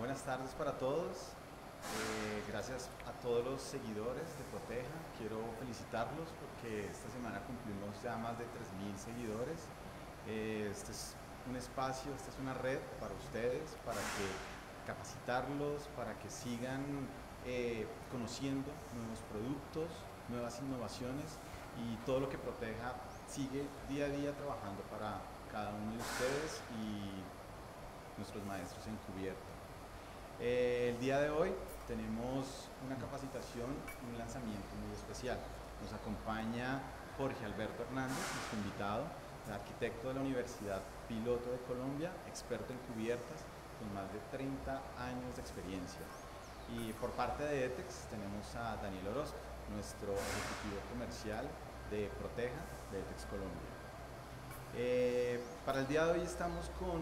buenas tardes para todos. Gracias a todos los seguidores de Proteja. Quiero felicitarlos porque esta semana cumplimos ya más de 3.000 seguidores. Este es un espacio, esta es una red para ustedes, para que capacitarlos, para que sigan conociendo nuevos productos, nuevas innovaciones y todo lo que Proteja sigue día a día trabajando para cada uno de ustedes y nuestros maestros encubiertos. El día de hoy tenemos una capacitación, un lanzamiento muy especial. Nos acompaña Jorge Alberto Hernández, nuestro invitado, arquitecto de la Universidad Piloto de Colombia, experto en cubiertas, con más de 30 años de experiencia. Y por parte de ETEX tenemos a Daniel Orozco, nuestro ejecutivo comercial de Proteja de ETEX Colombia. Para el día de hoy estamos con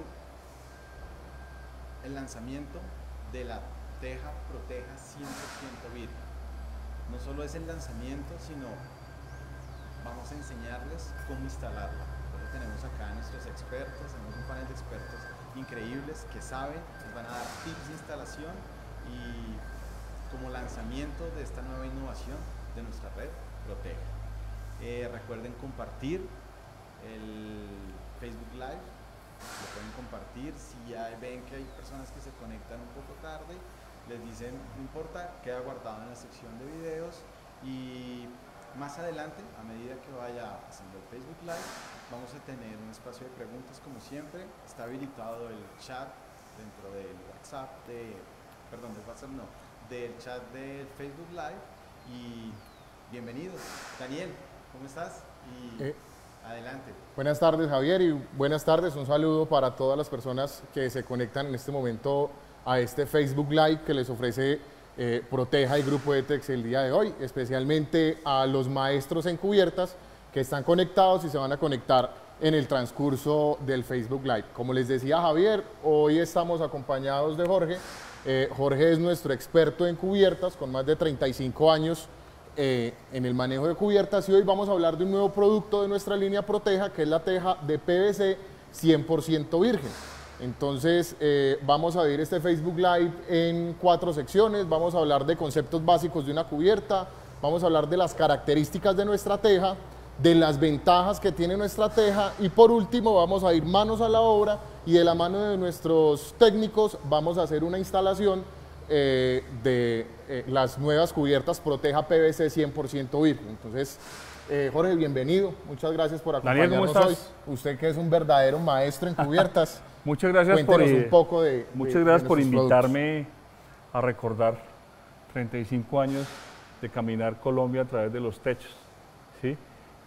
el lanzamiento de la teja Proteja 100% virgen. No solo es el lanzamiento, sino vamos a enseñarles cómo instalarla. Entonces tenemos acá a nuestros expertos, tenemos un panel de expertos increíbles que saben, les van a dar tips de instalación y como lanzamiento de esta nueva innovación de nuestra red Proteja. Recuerden compartir el Facebook Live, lo pueden compartir. Si ya ven que hay personas que se conectan un poco tarde, les dicen no importa, queda guardado en la sección de videos y más adelante, a medida que vaya haciendo el Facebook Live, vamos a tener un espacio de preguntas como siempre. Está habilitado el chat dentro del WhatsApp, del chat del Facebook Live. Y bienvenidos. Daniel, ¿cómo estás? Adelante. Buenas tardes, Javier, y buenas tardes. Un saludo para todas las personas que se conectan en este momento a este Facebook Live que les ofrece Proteja y Grupo ETEX el día de hoy, especialmente a los maestros encubiertas que están conectados y se van a conectar en el transcurso del Facebook Live. Como les decía Javier, hoy estamos acompañados de Jorge. Jorge es nuestro experto en cubiertas con más de 35 años en el manejo de cubiertas y hoy vamos a hablar de un nuevo producto de nuestra línea Proteja, que es la teja de PVC 100% virgen. Entonces vamos a ver este Facebook Live en 4 secciones. Vamos a hablar de conceptos básicos de una cubierta, vamos a hablar de las características de nuestra teja, de las ventajas que tiene nuestra teja y por último vamos a ir manos a la obra y de la mano de nuestros técnicos vamos a hacer una instalación de las nuevas cubiertas Proteja PVC 100% virgen. Entonces, Jorge, bienvenido. Muchas gracias por acompañarnos. Daniel, ¿cómo hoy. estás? Usted que es un verdadero maestro en cubiertas. Muchas gracias Muchas gracias por invitarme a recordar 35 años de caminar Colombia a través de los techos, ¿sí?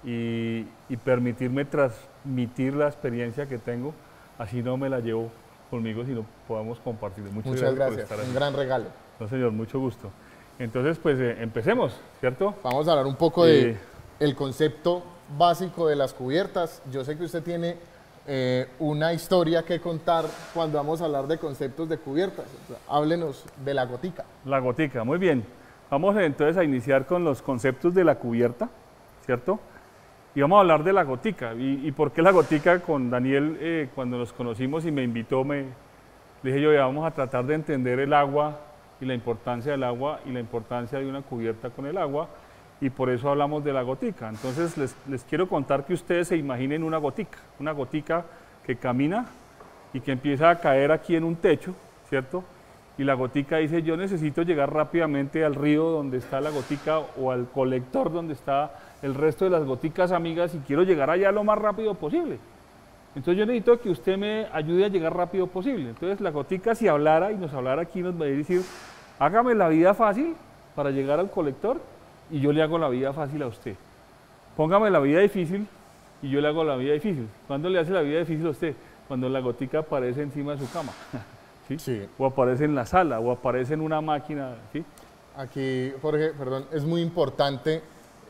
Y permitirme transmitir la experiencia que tengo, así no me la llevo conmigo, sino podamos compartir. Muchas gracias. Por estar un gran regalo. No, señor, mucho gusto. Entonces, pues empecemos, ¿cierto? Vamos a hablar un poco de el concepto básico de las cubiertas. Yo sé que usted tiene una historia que contar cuando vamos a hablar de conceptos de cubiertas. Háblenos de la gotica. La gotica, muy bien. Vamos entonces a iniciar con los conceptos de la cubierta, ¿cierto? Y vamos a hablar de la gotica. ¿Y por qué la gotica? Con Daniel, cuando nos conocimos y me invitó, le dije yo, ya vamos a tratar de entender el agua y la importancia del agua y la importancia de una cubierta con el agua, y por eso hablamos de la gotica. Entonces les quiero contar que ustedes se imaginen una gotica que camina y que empieza a caer aquí en un techo, ¿cierto? Y la gotica dice, yo necesito llegar rápidamente al río donde está la gotica o al colector donde está el resto de las goticas amigas y quiero llegar allá lo más rápido posible. Entonces yo necesito que usted me ayude a llegar rápido posible. Entonces la gotica, si hablara y nos hablara aquí, nos va a decir, hágame la vida fácil para llegar al colector y yo le hago la vida fácil a usted. Póngame la vida difícil y yo le hago la vida difícil. ¿Cuándo le hace la vida difícil a usted? Cuando la gotica aparece encima de su cama. ¿Sí? Sí. O aparece en la sala, o aparece en una máquina. ¿Sí? Aquí, Jorge, perdón, es muy importante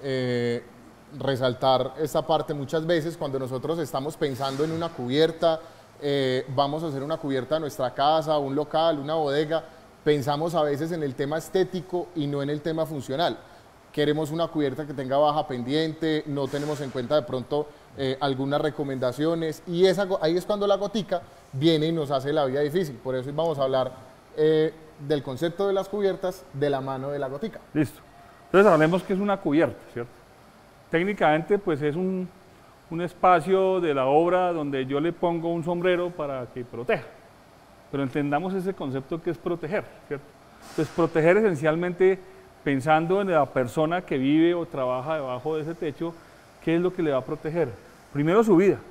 resaltar esta parte. Muchas veces cuando nosotros estamos pensando en una cubierta, vamos a hacer una cubierta de nuestra casa, un local, una bodega, pensamos a veces en el tema estético y no en el tema funcional. Queremos una cubierta que tenga baja pendiente, no tenemos en cuenta de pronto algunas recomendaciones y ahí es cuando la gotica viene y nos hace la vida difícil. Por eso vamos a hablar del concepto de las cubiertas de la mano de la gotica. Listo. Entonces hablemos que es una cubierta, ¿cierto? Técnicamente pues es un espacio de la obra donde yo le pongo un sombrero para que proteja. Pero entendamos ese concepto que es proteger, ¿cierto? Entonces proteger esencialmente pensando en la persona que vive o trabaja debajo de ese techo, ¿qué es lo que le va a proteger? Primero su vida,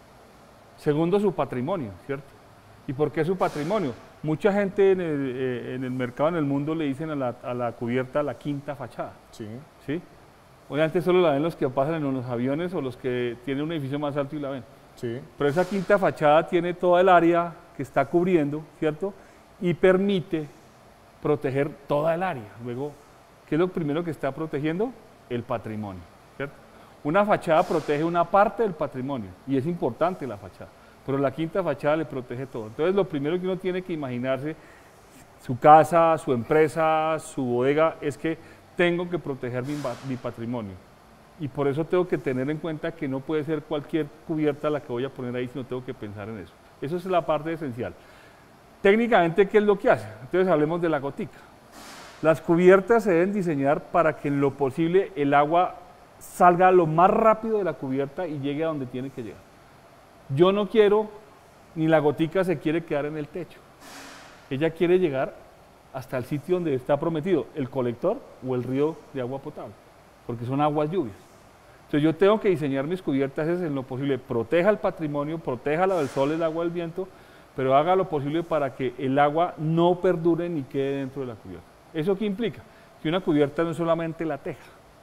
segundo su patrimonio, ¿cierto? ¿Y por qué su patrimonio? Mucha gente en el mercado, en el mundo, le dicen a la cubierta la quinta fachada. Sí. ¿Sí? Obviamente solo la ven los que pasan en los aviones o los que tienen un edificio más alto y la ven. Sí. Pero esa quinta fachada tiene toda el área que está cubriendo, ¿cierto? Y permite proteger toda el área. Luego, ¿qué es lo primero que está protegiendo? El patrimonio, ¿cierto? Una fachada protege una parte del patrimonio y es importante la fachada, pero la quinta fachada le protege todo. Entonces, lo primero que uno tiene que imaginarse, su casa, su empresa, su bodega, es que tengo que proteger mi patrimonio. Y por eso tengo que tener en cuenta que no puede ser cualquier cubierta la que voy a poner ahí, sino tengo que pensar en eso. Eso es la parte esencial. Técnicamente, ¿qué es lo que hace? Entonces, hablemos de la gotica. Las cubiertas se deben diseñar para que en lo posible el agua salga lo más rápido de la cubierta y llegue a donde tiene que llegar. Yo no quiero, ni la gotica se quiere quedar en el techo. Ella quiere llegar hasta el sitio donde está prometido, el colector o el río de agua potable, porque son aguas lluvias. Entonces yo tengo que diseñar mis cubiertas en lo posible, proteja el patrimonio, proteja la del sol, el agua, el viento, pero haga lo posible para que el agua no perdure ni quede dentro de la cubierta. ¿Eso qué implica? Que una cubierta no es solamente la teja,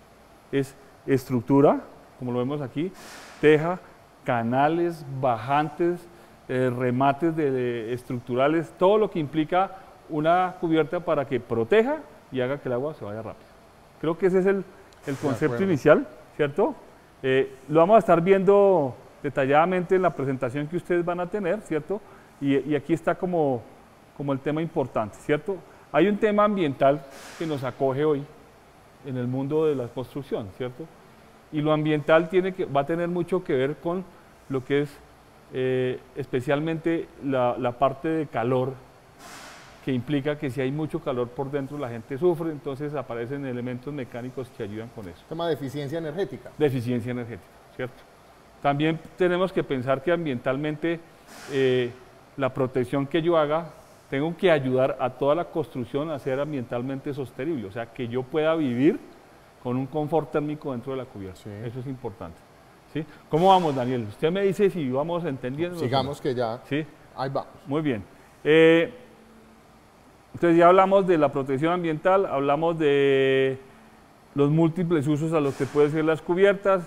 es estructura, como lo vemos aquí, teja, canales, bajantes, remates estructurales, todo lo que implica una cubierta para que proteja y haga que el agua se vaya rápido. Creo que ese es el concepto inicial, ¿cierto? Lo vamos a estar viendo detalladamente en la presentación que ustedes van a tener, ¿cierto? Y aquí está como el tema importante, ¿cierto? Hay un tema ambiental que nos acoge hoy en el mundo de la construcción, ¿cierto? Y lo ambiental va a tener mucho que ver con lo que es especialmente la parte de calor, que implica que si hay mucho calor por dentro la gente sufre, entonces aparecen elementos mecánicos que ayudan con eso. Tema de eficiencia energética. De eficiencia energética, ¿cierto? También tenemos que pensar que ambientalmente la protección que yo haga, tengo que ayudar a toda la construcción a ser ambientalmente sostenible, o sea, que yo pueda vivir con un confort térmico dentro de la cubierta. Sí. Eso es importante. ¿Sí? ¿Cómo vamos, Daniel? Usted me dice si vamos entendiendo. Sigamos que ya. ¿Sí? Ahí vamos. Muy bien. Entonces ya hablamos de la protección ambiental, hablamos de los múltiples usos a los que pueden ser las cubiertas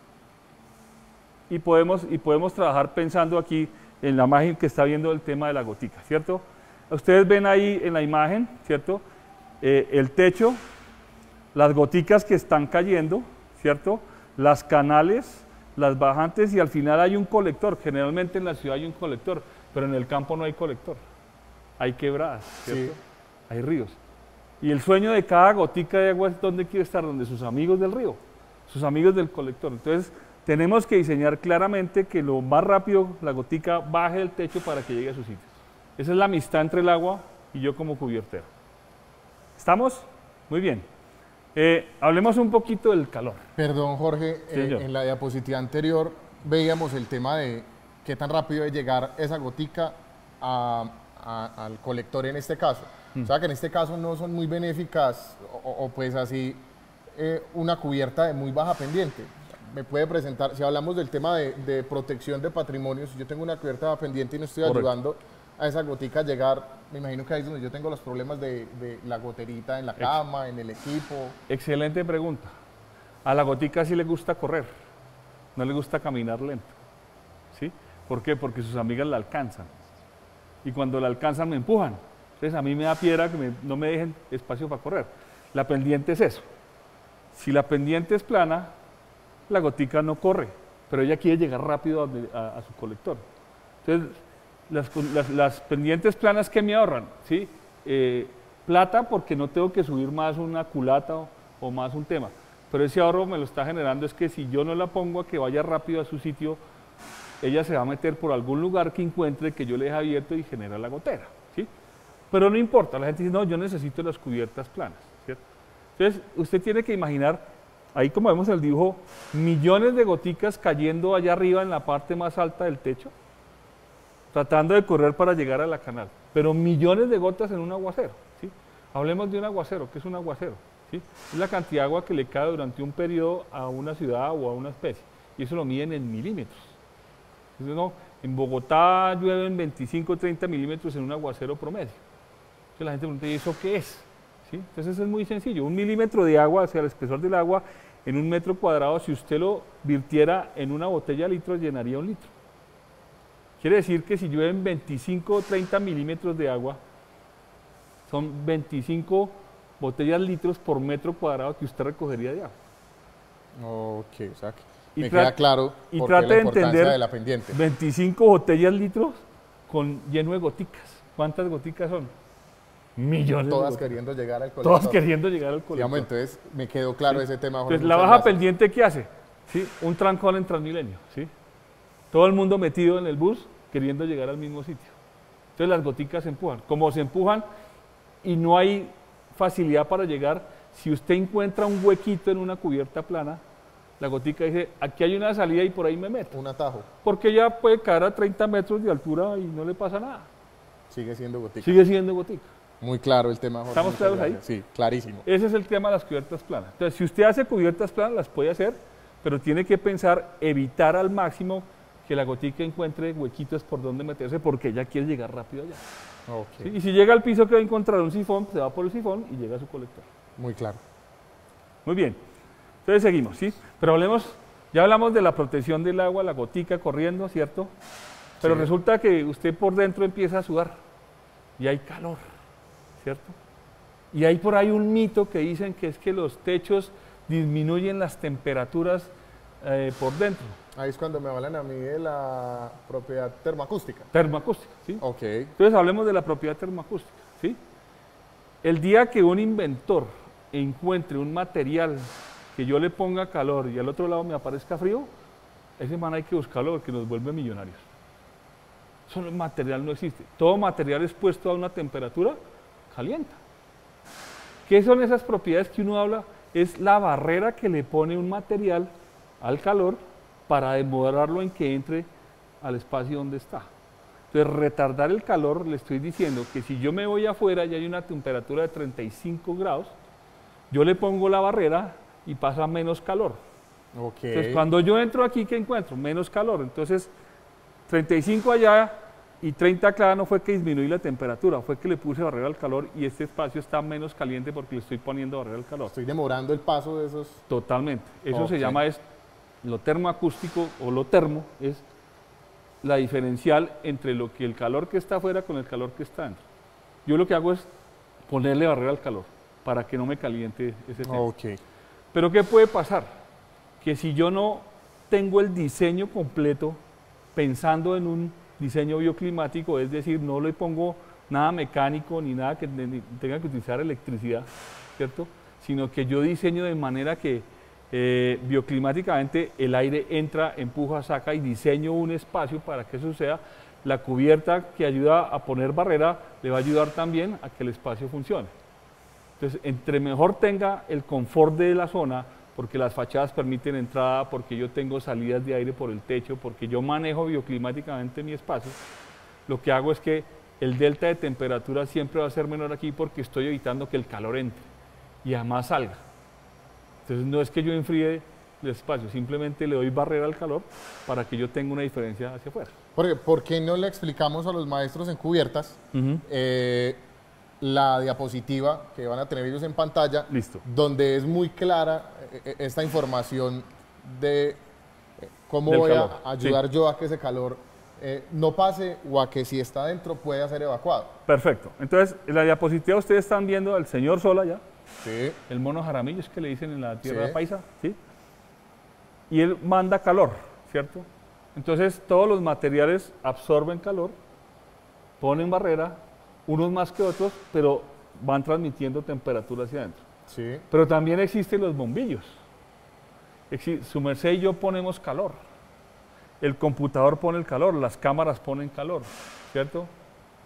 y podemos trabajar pensando aquí en la imagen que está viendo el tema de la gotica, ¿cierto? Ustedes ven ahí en la imagen, ¿cierto? El techo, las goticas que están cayendo, ¿cierto? Las canales, las bajantes y al final hay un colector. Generalmente en la ciudad hay un colector, pero en el campo no hay colector. Hay quebradas, ¿cierto? Sí. Hay ríos. Y el sueño de cada gotica de agua es dónde quiere estar, donde sus amigos del río, sus amigos del colector. Entonces tenemos que diseñar claramente que lo más rápido la gotica baje del techo para que llegue a sus sitios. Esa es la amistad entre el agua y yo como cubiertero. ¿Estamos? Muy bien. Hablemos un poquito del calor. Perdón, Jorge, en la diapositiva anterior veíamos el tema de qué tan rápido debe llegar esa gotica al colector en este caso. O sea que en este caso no son muy benéficas o pues así una cubierta de muy baja pendiente. Me puede presentar, si hablamos del tema de protección de patrimonio, si yo tengo una cubierta de baja pendiente y no estoy ayudando a esa gotica a llegar, me imagino que ahí es donde yo tengo los problemas de la goterita en la cama, en el equipo. Excelente pregunta. A la gotica sí le gusta correr, no le gusta caminar lento. ¿Sí? ¿Por qué? Porque sus amigas la alcanzan. Y cuando la alcanzan me empujan. Entonces a mí me da piedra que no me dejen espacio para correr. La pendiente es eso. Si la pendiente es plana, la gotica no corre, pero ella quiere llegar rápido a su colector. Entonces, las pendientes planas, ¿qué me ahorran? ¿Sí? Plata, porque no tengo que subir más una culata o más un tema. Pero ese ahorro me lo está generando es que si yo no la pongo a que vaya rápido a su sitio, ella se va a meter por algún lugar que encuentre que yo le deje abierto y genera la gotera. ¿Sí? pero no importa, la gente dice, no, yo necesito las cubiertas planas, ¿cierto? Entonces, usted tiene que imaginar, ahí como vemos en el dibujo, millones de goticas cayendo allá arriba en la parte más alta del techo, tratando de correr para llegar a la canal, pero millones de gotas en un aguacero, ¿sí? Hablemos de un aguacero, ¿qué es un aguacero? ¿Sí? Es la cantidad de agua que le cae durante un periodo a una ciudad o a una especie, y eso lo miden en milímetros. Entonces, no, en Bogotá llueven 25 o 30 milímetros en un aguacero promedio. Entonces la gente pregunta, ¿y eso qué es? ¿Sí? Entonces es muy sencillo, 1 milímetro de agua, o sea, el espesor del agua en 1 metro cuadrado, si usted lo virtiera en una botella de litros, llenaría 1 litro. Quiere decir que si llueven 25 o 30 milímetros de agua, son 25 botellas litros por metro cuadrado que usted recogería de agua. Ok, o sea, Y me queda claro y por qué trate la de importancia entender de la pendiente. 25 botellas litros lleno de goticas. ¿Cuántas goticas son? Millones Todas de goticas. queriendo llegar al colector. Todas queriendo llegar al colector. Digamos, entonces me quedó claro Sí. ese tema. Jorge, Entonces, la muchas baja gracias. pendiente, ¿qué hace? ¿Sí? Un trancón en Transmilenio. ¿Sí? Todo el mundo metido en el bus queriendo llegar al mismo sitio. Entonces las goticas se empujan. Como se empujan y no hay facilidad para llegar, si usted encuentra un huequito en una cubierta plana, la gotica dice, aquí hay una salida y por ahí me meto. Un atajo. Porque ya puede caer a 30 metros de altura y no le pasa nada. Sigue siendo gotica. Sigue siendo gotica. Muy claro el tema, Jorge. ¿Estamos muchas claros ahí? gracias. Sí, clarísimo. Ese es el tema de las cubiertas planas. Entonces, si usted hace cubiertas planas, las puede hacer, pero tiene que pensar, evitar al máximo que la gotica encuentre huequitos por donde meterse, porque ella quiere llegar rápido allá. Ok, ¿Sí? Y si llega al piso que va a encontrar un sifón, se va por el sifón y llega a su colector. muy claro. Muy bien. Entonces seguimos, ¿sí? Pero ya hablamos de la protección del agua, la gotica corriendo, ¿cierto? Pero Sí. resulta que usted por dentro empieza a sudar y hay calor, ¿cierto? Y hay por ahí un mito que dicen que es que los techos disminuyen las temperaturas por dentro, Ahí es cuando me hablan a mí de la propiedad termoacústica. termoacústica, ¿sí? Ok, Entonces hablemos de la propiedad termoacústica, ¿sí? El día que un inventor encuentre un material que yo le ponga calor y al otro lado me aparezca frío, ese man hay que buscarlo porque nos vuelve millonarios. Eso material no existe. Todo material expuesto a una temperatura calienta. ¿Qué son esas propiedades que uno habla? Es la barrera que le pone un material al calor para demorarlo en que entre al espacio donde está. Entonces, retardar el calor, le estoy diciendo que si yo me voy afuera y hay una temperatura de 35 grados, yo le pongo la barrera y pasa menos calor. ok. Entonces, cuando yo entro aquí, ¿qué encuentro? Menos calor. Entonces, 35 allá y 30 acá no fue que disminuí la temperatura, fue que le puse barrera al calor y este espacio está menos caliente porque le estoy poniendo barrera al calor. Estoy demorando el paso de esos. Totalmente. Eso Ok. se llama lo termoacústico o lo termo, es la diferencial entre lo que el calor que está afuera con el calor que está dentro. Yo lo que hago es ponerle barrera al calor para que no me caliente ese tema. Ok, Pero ¿qué puede pasar? Que si yo no tengo el diseño completo pensando en un diseño bioclimático, es decir, no le pongo nada mecánico ni nada que tenga que utilizar electricidad, ¿cierto? Sino que yo diseño de manera que bioclimáticamente el aire entra, empuja, saca y diseño un espacio para que eso suceda. La cubierta que ayuda a poner barrera le va a ayudar también a que el espacio funcione. Entonces, entre mejor tenga el confort de la zona, porque las fachadas permiten entrada, porque yo tengo salidas de aire por el techo, porque yo manejo bioclimáticamente mi espacio, lo que hago es que el delta de temperatura siempre va a ser menor aquí porque estoy evitando que el calor entre y además salga. Entonces no es que yo enfríe el espacio, simplemente le doy barrera al calor para que yo tenga una diferencia hacia afuera. Jorge, ¿por qué no le explicamos a los maestros en cubiertas la diapositiva que van a tener ellos en pantalla? Listo. Donde es muy clara esta información de cómo Del voy calor, a ayudar yo a que ese calor no pase o a que si está dentro pueda ser evacuado. Perfecto. Entonces, en la diapositiva ustedes están viendo al señor Sol allá, Sí, el mono Jaramillo, es que le dicen en la tierra Sí. paisa, ¿sí? Y él manda calor, ¿cierto? Entonces, todos los materiales absorben calor, ponen barrera, unos más que otros, pero van transmitiendo temperatura hacia adentro. sí. Pero también existen los bombillos. Su merced y yo ponemos calor. El computador pone el calor, las cámaras ponen calor, ¿cierto?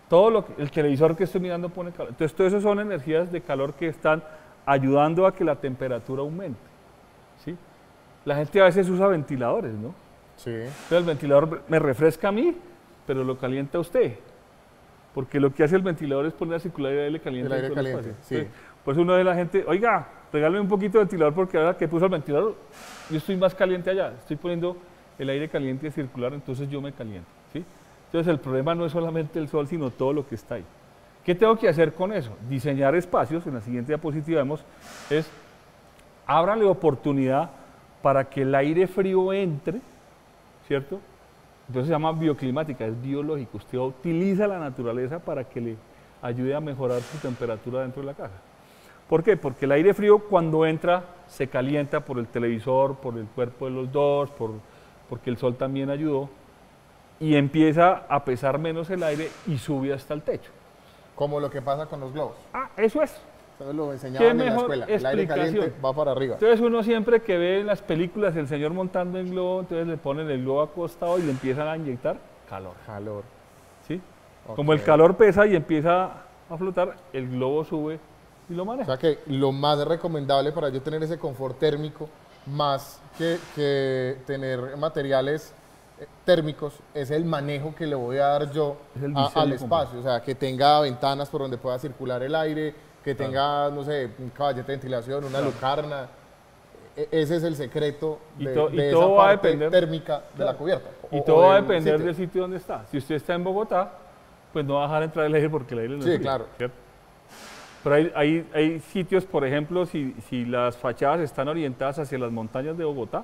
el televisor que estoy mirando pone calor. Entonces, todo eso son energías de calor que están ayudando a que la temperatura aumente. ¿Sí? La gente a veces usa ventiladores, ¿no? Sí. Entonces, el ventilador me refresca a mí, pero lo calienta a usted. Porque lo que hace el ventilador es poner a circular el aire caliente. El aire en todo el caliente, espacio. sí. Entonces, pues uno de la gente, oiga, regálame un poquito de ventilador porque ahora que puso el ventilador, yo estoy más caliente allá. Estoy poniendo el aire caliente a circular, entonces yo me caliento. ¿Sí? Entonces, el problema no es solamente el sol, sino todo lo que está ahí. ¿Qué tengo que hacer con eso? Diseñar espacios, en la siguiente diapositiva vemos, es ábrale oportunidad para que el aire frío entre, ¿cierto? Entonces se llama bioclimática, es biológico. Usted utiliza la naturaleza para que le ayude a mejorar su temperatura dentro de la casa. ¿Por qué? Porque el aire frío cuando entra se calienta por el televisor, por el cuerpo de los dos, porque el sol también ayudó, y empieza a pesar menos el aire y sube hasta el techo. Como lo que pasa con los globos. Ah, eso es. Eso lo enseñaban en la mejor escuela. El aire caliente explicación. va para arriba. Entonces uno siempre que ve en las películas el señor montando en globo, entonces le ponen el globo acostado y le empiezan a inyectar calor. Calor. ¿Sí? Ok. Como el calor pesa y empieza a flotar, el globo sube y lo O maneja. sea que lo más recomendable para yo tener ese confort térmico, más que tener materiales térmicos, es el manejo que le voy a dar yo Es el al diseño espacio. O sea, que tenga ventanas por donde pueda circular el aire, que tenga, no sé, un caballete de ventilación, una lucarna. Ese es el secreto Y de, to- y de todo esa va a parte depender- térmica de la Claro. cubierta. Y o todo va a del depender sitio. del sitio donde está. Si usted está en Bogotá, pues no va a dejar entrar el aire porque el aire no Sí, es frío, claro. ¿cierto? Pero hay sitios, por ejemplo, si las fachadas están orientadas hacia las montañas de Bogotá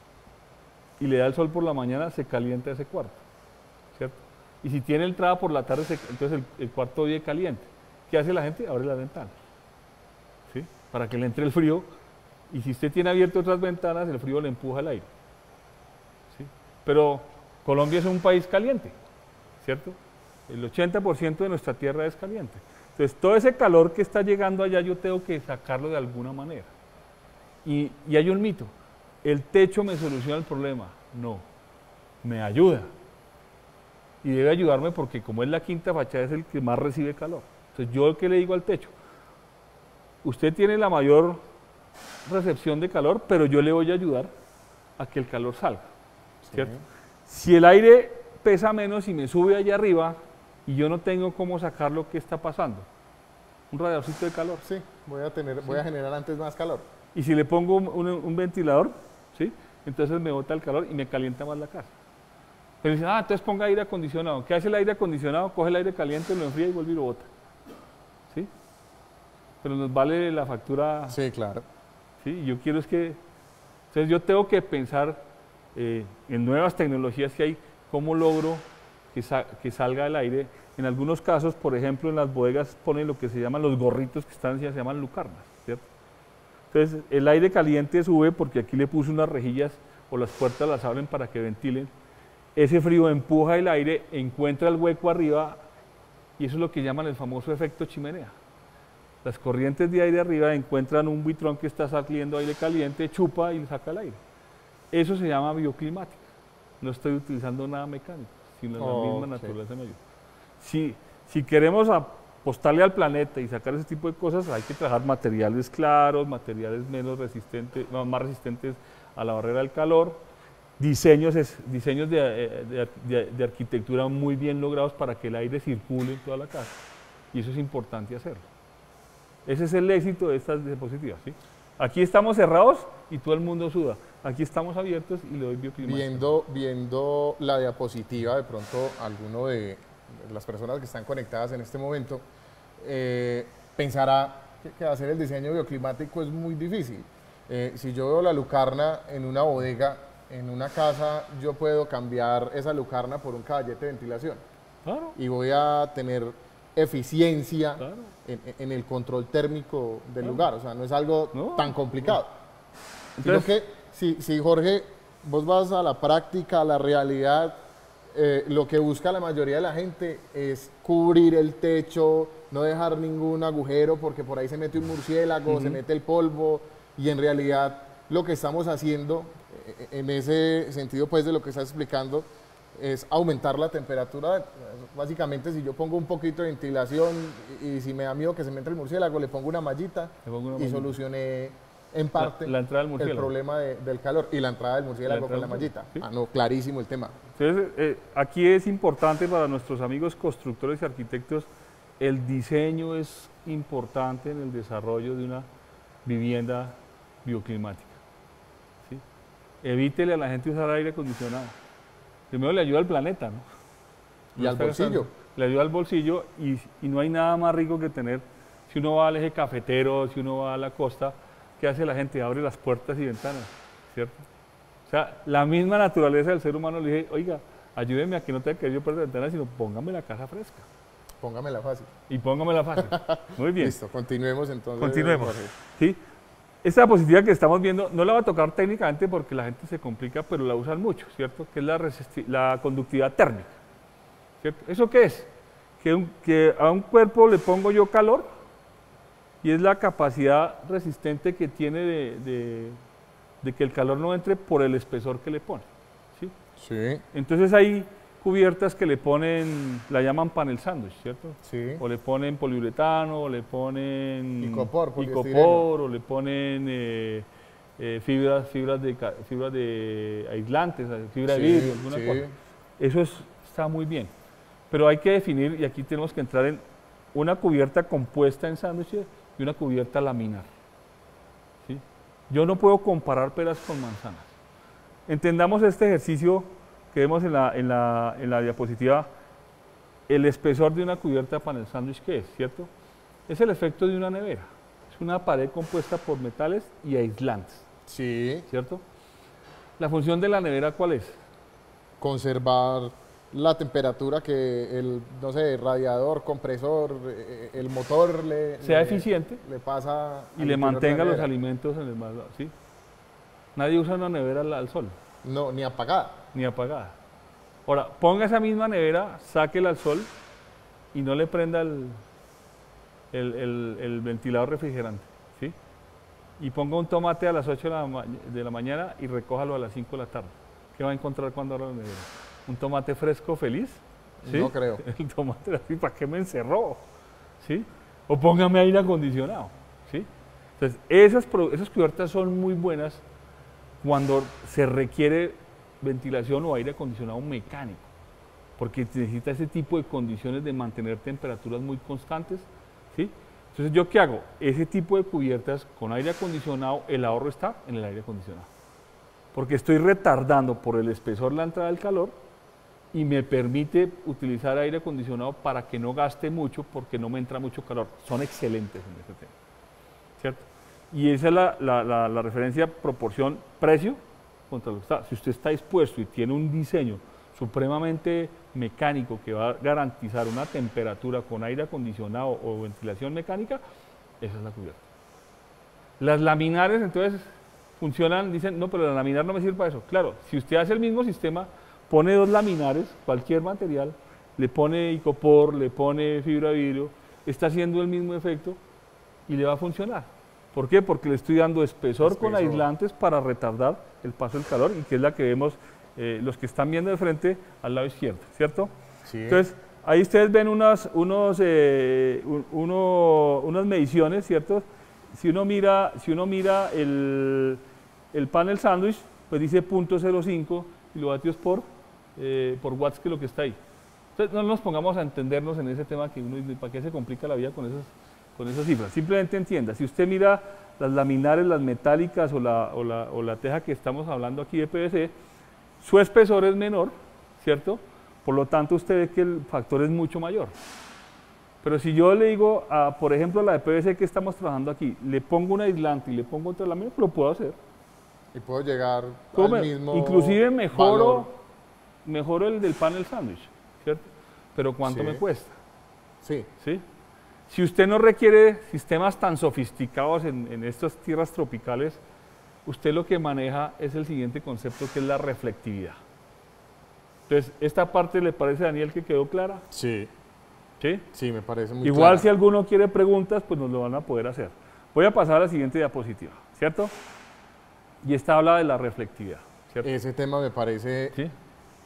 y le da el sol por la mañana, se calienta ese cuarto, ¿cierto? Y si tiene entrada por la tarde, entonces el cuarto vive caliente. ¿Qué hace la gente? Abre las ventanas, ¿sí? Para que le entre el frío. Y si usted tiene abiertas otras ventanas, el frío le empuja el aire, ¿sí? Pero Colombia es un país caliente, ¿cierto? El 80% de nuestra tierra es caliente. Entonces, todo ese calor que está llegando allá, yo tengo que sacarlo de alguna manera. Y hay un mito, ¿el techo me soluciona el problema? No, me ayuda. Y debe ayudarme porque como es la quinta fachada, es el que más recibe calor. Entonces, ¿yo qué le digo al techo? Usted tiene la mayor recepción de calor, pero yo le voy a ayudar a que el calor salga, ¿cierto? Si el aire pesa menos y me sube allá arriba y yo no tengo cómo sacar lo que está pasando, un radiadorcito de calor. Sí, voy a generar antes más calor. Y si le pongo un ventilador, ¿sí? Entonces me bota el calor y me calienta más la casa. Pero dicen, entonces ponga aire acondicionado. ¿Qué hace el aire acondicionado? Coge el aire caliente, lo enfría y vuelve y lo bota. ¿Sí? Pero nos vale la factura. Sí, claro. ¿Sí? Yo quiero es que. Entonces yo tengo que pensar en nuevas tecnologías que hay, cómo logro que salga el aire. En algunos casos, por ejemplo, en las bodegas ponen lo que se llaman los gorritos que están encima, se llaman lucarnas, ¿cierto? Entonces el aire caliente sube porque aquí le puse unas rejillas o las puertas las abren para que ventilen. Ese frío empuja el aire, encuentra el hueco arriba y eso es lo que llaman el famoso efecto chimenea. Las corrientes de aire arriba encuentran un buitrón que está saliendo aire caliente, chupa y saca el aire. Eso se llama bioclimática. No estoy utilizando nada mecánico, sino la misma naturaleza me ayuda. Si queremos apostarle al planeta y sacar ese tipo de cosas, hay que trabajar materiales claros, materiales menos resistentes, más resistentes a la barrera del calor, diseños de arquitectura muy bien logrados para que el aire circule en toda la casa. Y eso es importante hacerlo. Ese es el éxito de estas diapositivas, ¿sí? Aquí estamos cerrados y todo el mundo suda. Aquí estamos abiertos y le doy bioclimática. Viendo la diapositiva, de pronto alguno de las personas que están conectadas en este momento pensará que hacer el diseño bioclimático es muy difícil. Si yo veo la lucarna en una bodega, en una casa, yo puedo cambiar esa lucarna por un caballete de ventilación. Claro. Y voy a tener eficiencia Claro. en el control térmico del lugar. O sea, no es algo tan complicado. Entonces, Sino que si Jorge, vos vas a la práctica, a la realidad, lo que busca la mayoría de la gente es cubrir el techo, no dejar ningún agujero porque por ahí se mete un murciélago, se mete el polvo, y en realidad lo que estamos haciendo, en ese sentido pues de lo que estás explicando, es aumentar la temperatura. Básicamente, si yo pongo un poquito de ventilación y si me da miedo que se me entre el murciélago, le pongo una mallita y solucioné en parte la entrada del el murciélago. problema del calor y la entrada del murciélago con la mallita. ¿Sí? Ah, no, clarísimo el tema. Entonces, aquí es importante para nuestros amigos constructores y arquitectos, el diseño es importante en el desarrollo de una vivienda bioclimática. ¿Sí? Evítele a la gente usar aire acondicionado. Primero le ayuda al planeta, ¿no? Y al bolsillo. Le ayuda al bolsillo y no hay nada más rico que tener, si uno va al eje cafetero, si uno va a la costa, ¿qué hace la gente? Abre las puertas y ventanas, ¿cierto? O sea, la misma naturaleza del ser humano le dije, oiga, ayúdeme a que no tenga que ir yo por la ventana, sino póngame la casa fresca. Póngamela fácil. Y póngamela fácil. Muy bien. Listo, continuemos entonces. Continuemos. Jorge. ¿Sí? Esta diapositiva que estamos viendo no la va a tocar técnicamente porque la gente se complica, pero la usan mucho, ¿cierto? Que es la conductividad térmica. ¿Cierto? ¿Eso qué es? Que a un cuerpo le pongo yo calor y es la capacidad resistente que tiene de que el calor no entre por el espesor que le pone. ¿Sí? Sí. Entonces hay cubiertas que le ponen, la llaman panel sándwich, ¿cierto? Sí. O le ponen poliuretano, o le ponen Icopor, o le ponen fibras de aislantes, fibra de vidrio, alguna cosa. Eso está muy bien. Pero hay que definir, y aquí tenemos que entrar en una cubierta compuesta en sándwiches y una cubierta laminar. ¿Sí? Yo no puedo comparar peras con manzanas. Entendamos este ejercicio que vemos en la diapositiva. El espesor de una cubierta panel sándwich, ¿qué es? ¿Cierto? Es el efecto de una nevera. Es una pared compuesta por metales y aislantes. Sí. ¿Cierto? ¿La función de la nevera cuál es? Conservar la temperatura que el, no sé, radiador, compresor, el motor sea eficiente le pasa y le mantenga los alimentos en el mar, ¿sí? Nadie usa una nevera al sol. No, ni apagada. Ni apagada. Ahora, ponga esa misma nevera, sáquela al sol y no le prenda el ventilador refrigerante, ¿sí? Y ponga un tomate a las 8 de la mañana y recójalo a las 5 de la tarde. ¿Qué va a encontrar cuando abra la nevera? ¿Un tomate fresco feliz? ¿Sí? No creo. El tomate así, ¿para qué me encerró? ¿Sí? O póngame aire acondicionado, ¿sí? Entonces, esas cubiertas son muy buenas cuando se requiere ventilación o aire acondicionado mecánico, porque necesita ese tipo de condiciones de mantener temperaturas muy constantes, ¿sí? Entonces, ¿yo qué hago? Ese tipo de cubiertas con aire acondicionado, el ahorro está en el aire acondicionado, porque estoy retardando por el espesor la entrada del calor y me permite utilizar aire acondicionado para que no gaste mucho, porque no me entra mucho calor. Son excelentes en este tema, ¿cierto? Y esa es la referencia proporción precio contra lo que está. Si usted está dispuesto y tiene un diseño supremamente mecánico que va a garantizar una temperatura con aire acondicionado o ventilación mecánica, esa es la cubierta. Las laminares entonces funcionan, dicen, no, pero la laminar no me sirve para eso. Claro, si usted hace el mismo sistema, pone dos laminares, cualquier material, le pone icopor, le pone fibra de vidrio, está haciendo el mismo efecto y le va a funcionar. ¿Por qué? Porque le estoy dando espesor con aislantes para retardar el paso del calor, y que es la que vemos los que están viendo de frente al lado izquierdo, ¿cierto? Sí. Entonces, ahí ustedes ven unas mediciones, ¿cierto? Si uno mira el panel sándwich, pues dice 0.05 kilovatios por watts, que es lo que está ahí. Entonces, no nos pongamos a entendernos en ese tema, que uno dice, ¿para qué se complica la vida con esas cifras? Simplemente entienda, si usted mira las laminares, las metálicas o la teja que estamos hablando aquí de PVC, su espesor es menor, ¿cierto? Por lo tanto, usted ve que el factor es mucho mayor. Pero si yo le digo, por ejemplo, a la de PVC que estamos trabajando aquí, le pongo un aislante y le pongo otra lámina, lo puedo hacer. Y puedo llegar al mismo inclusive mejoro el del panel sándwich, ¿cierto? Pero ¿cuánto me cuesta? Sí. ¿Sí? Si usted no requiere sistemas tan sofisticados en estas tierras tropicales, usted lo que maneja es el siguiente concepto, que es la reflectividad. Entonces, ¿esta parte le parece, Daniel, que quedó clara? Sí. ¿Sí? Sí, me parece muy Igual clara. si alguno quiere preguntas, pues nos lo van a poder hacer. Voy a pasar a la siguiente diapositiva, ¿cierto? Y esta habla de la reflectividad, ¿cierto? Ese tema me parece ¿Sí?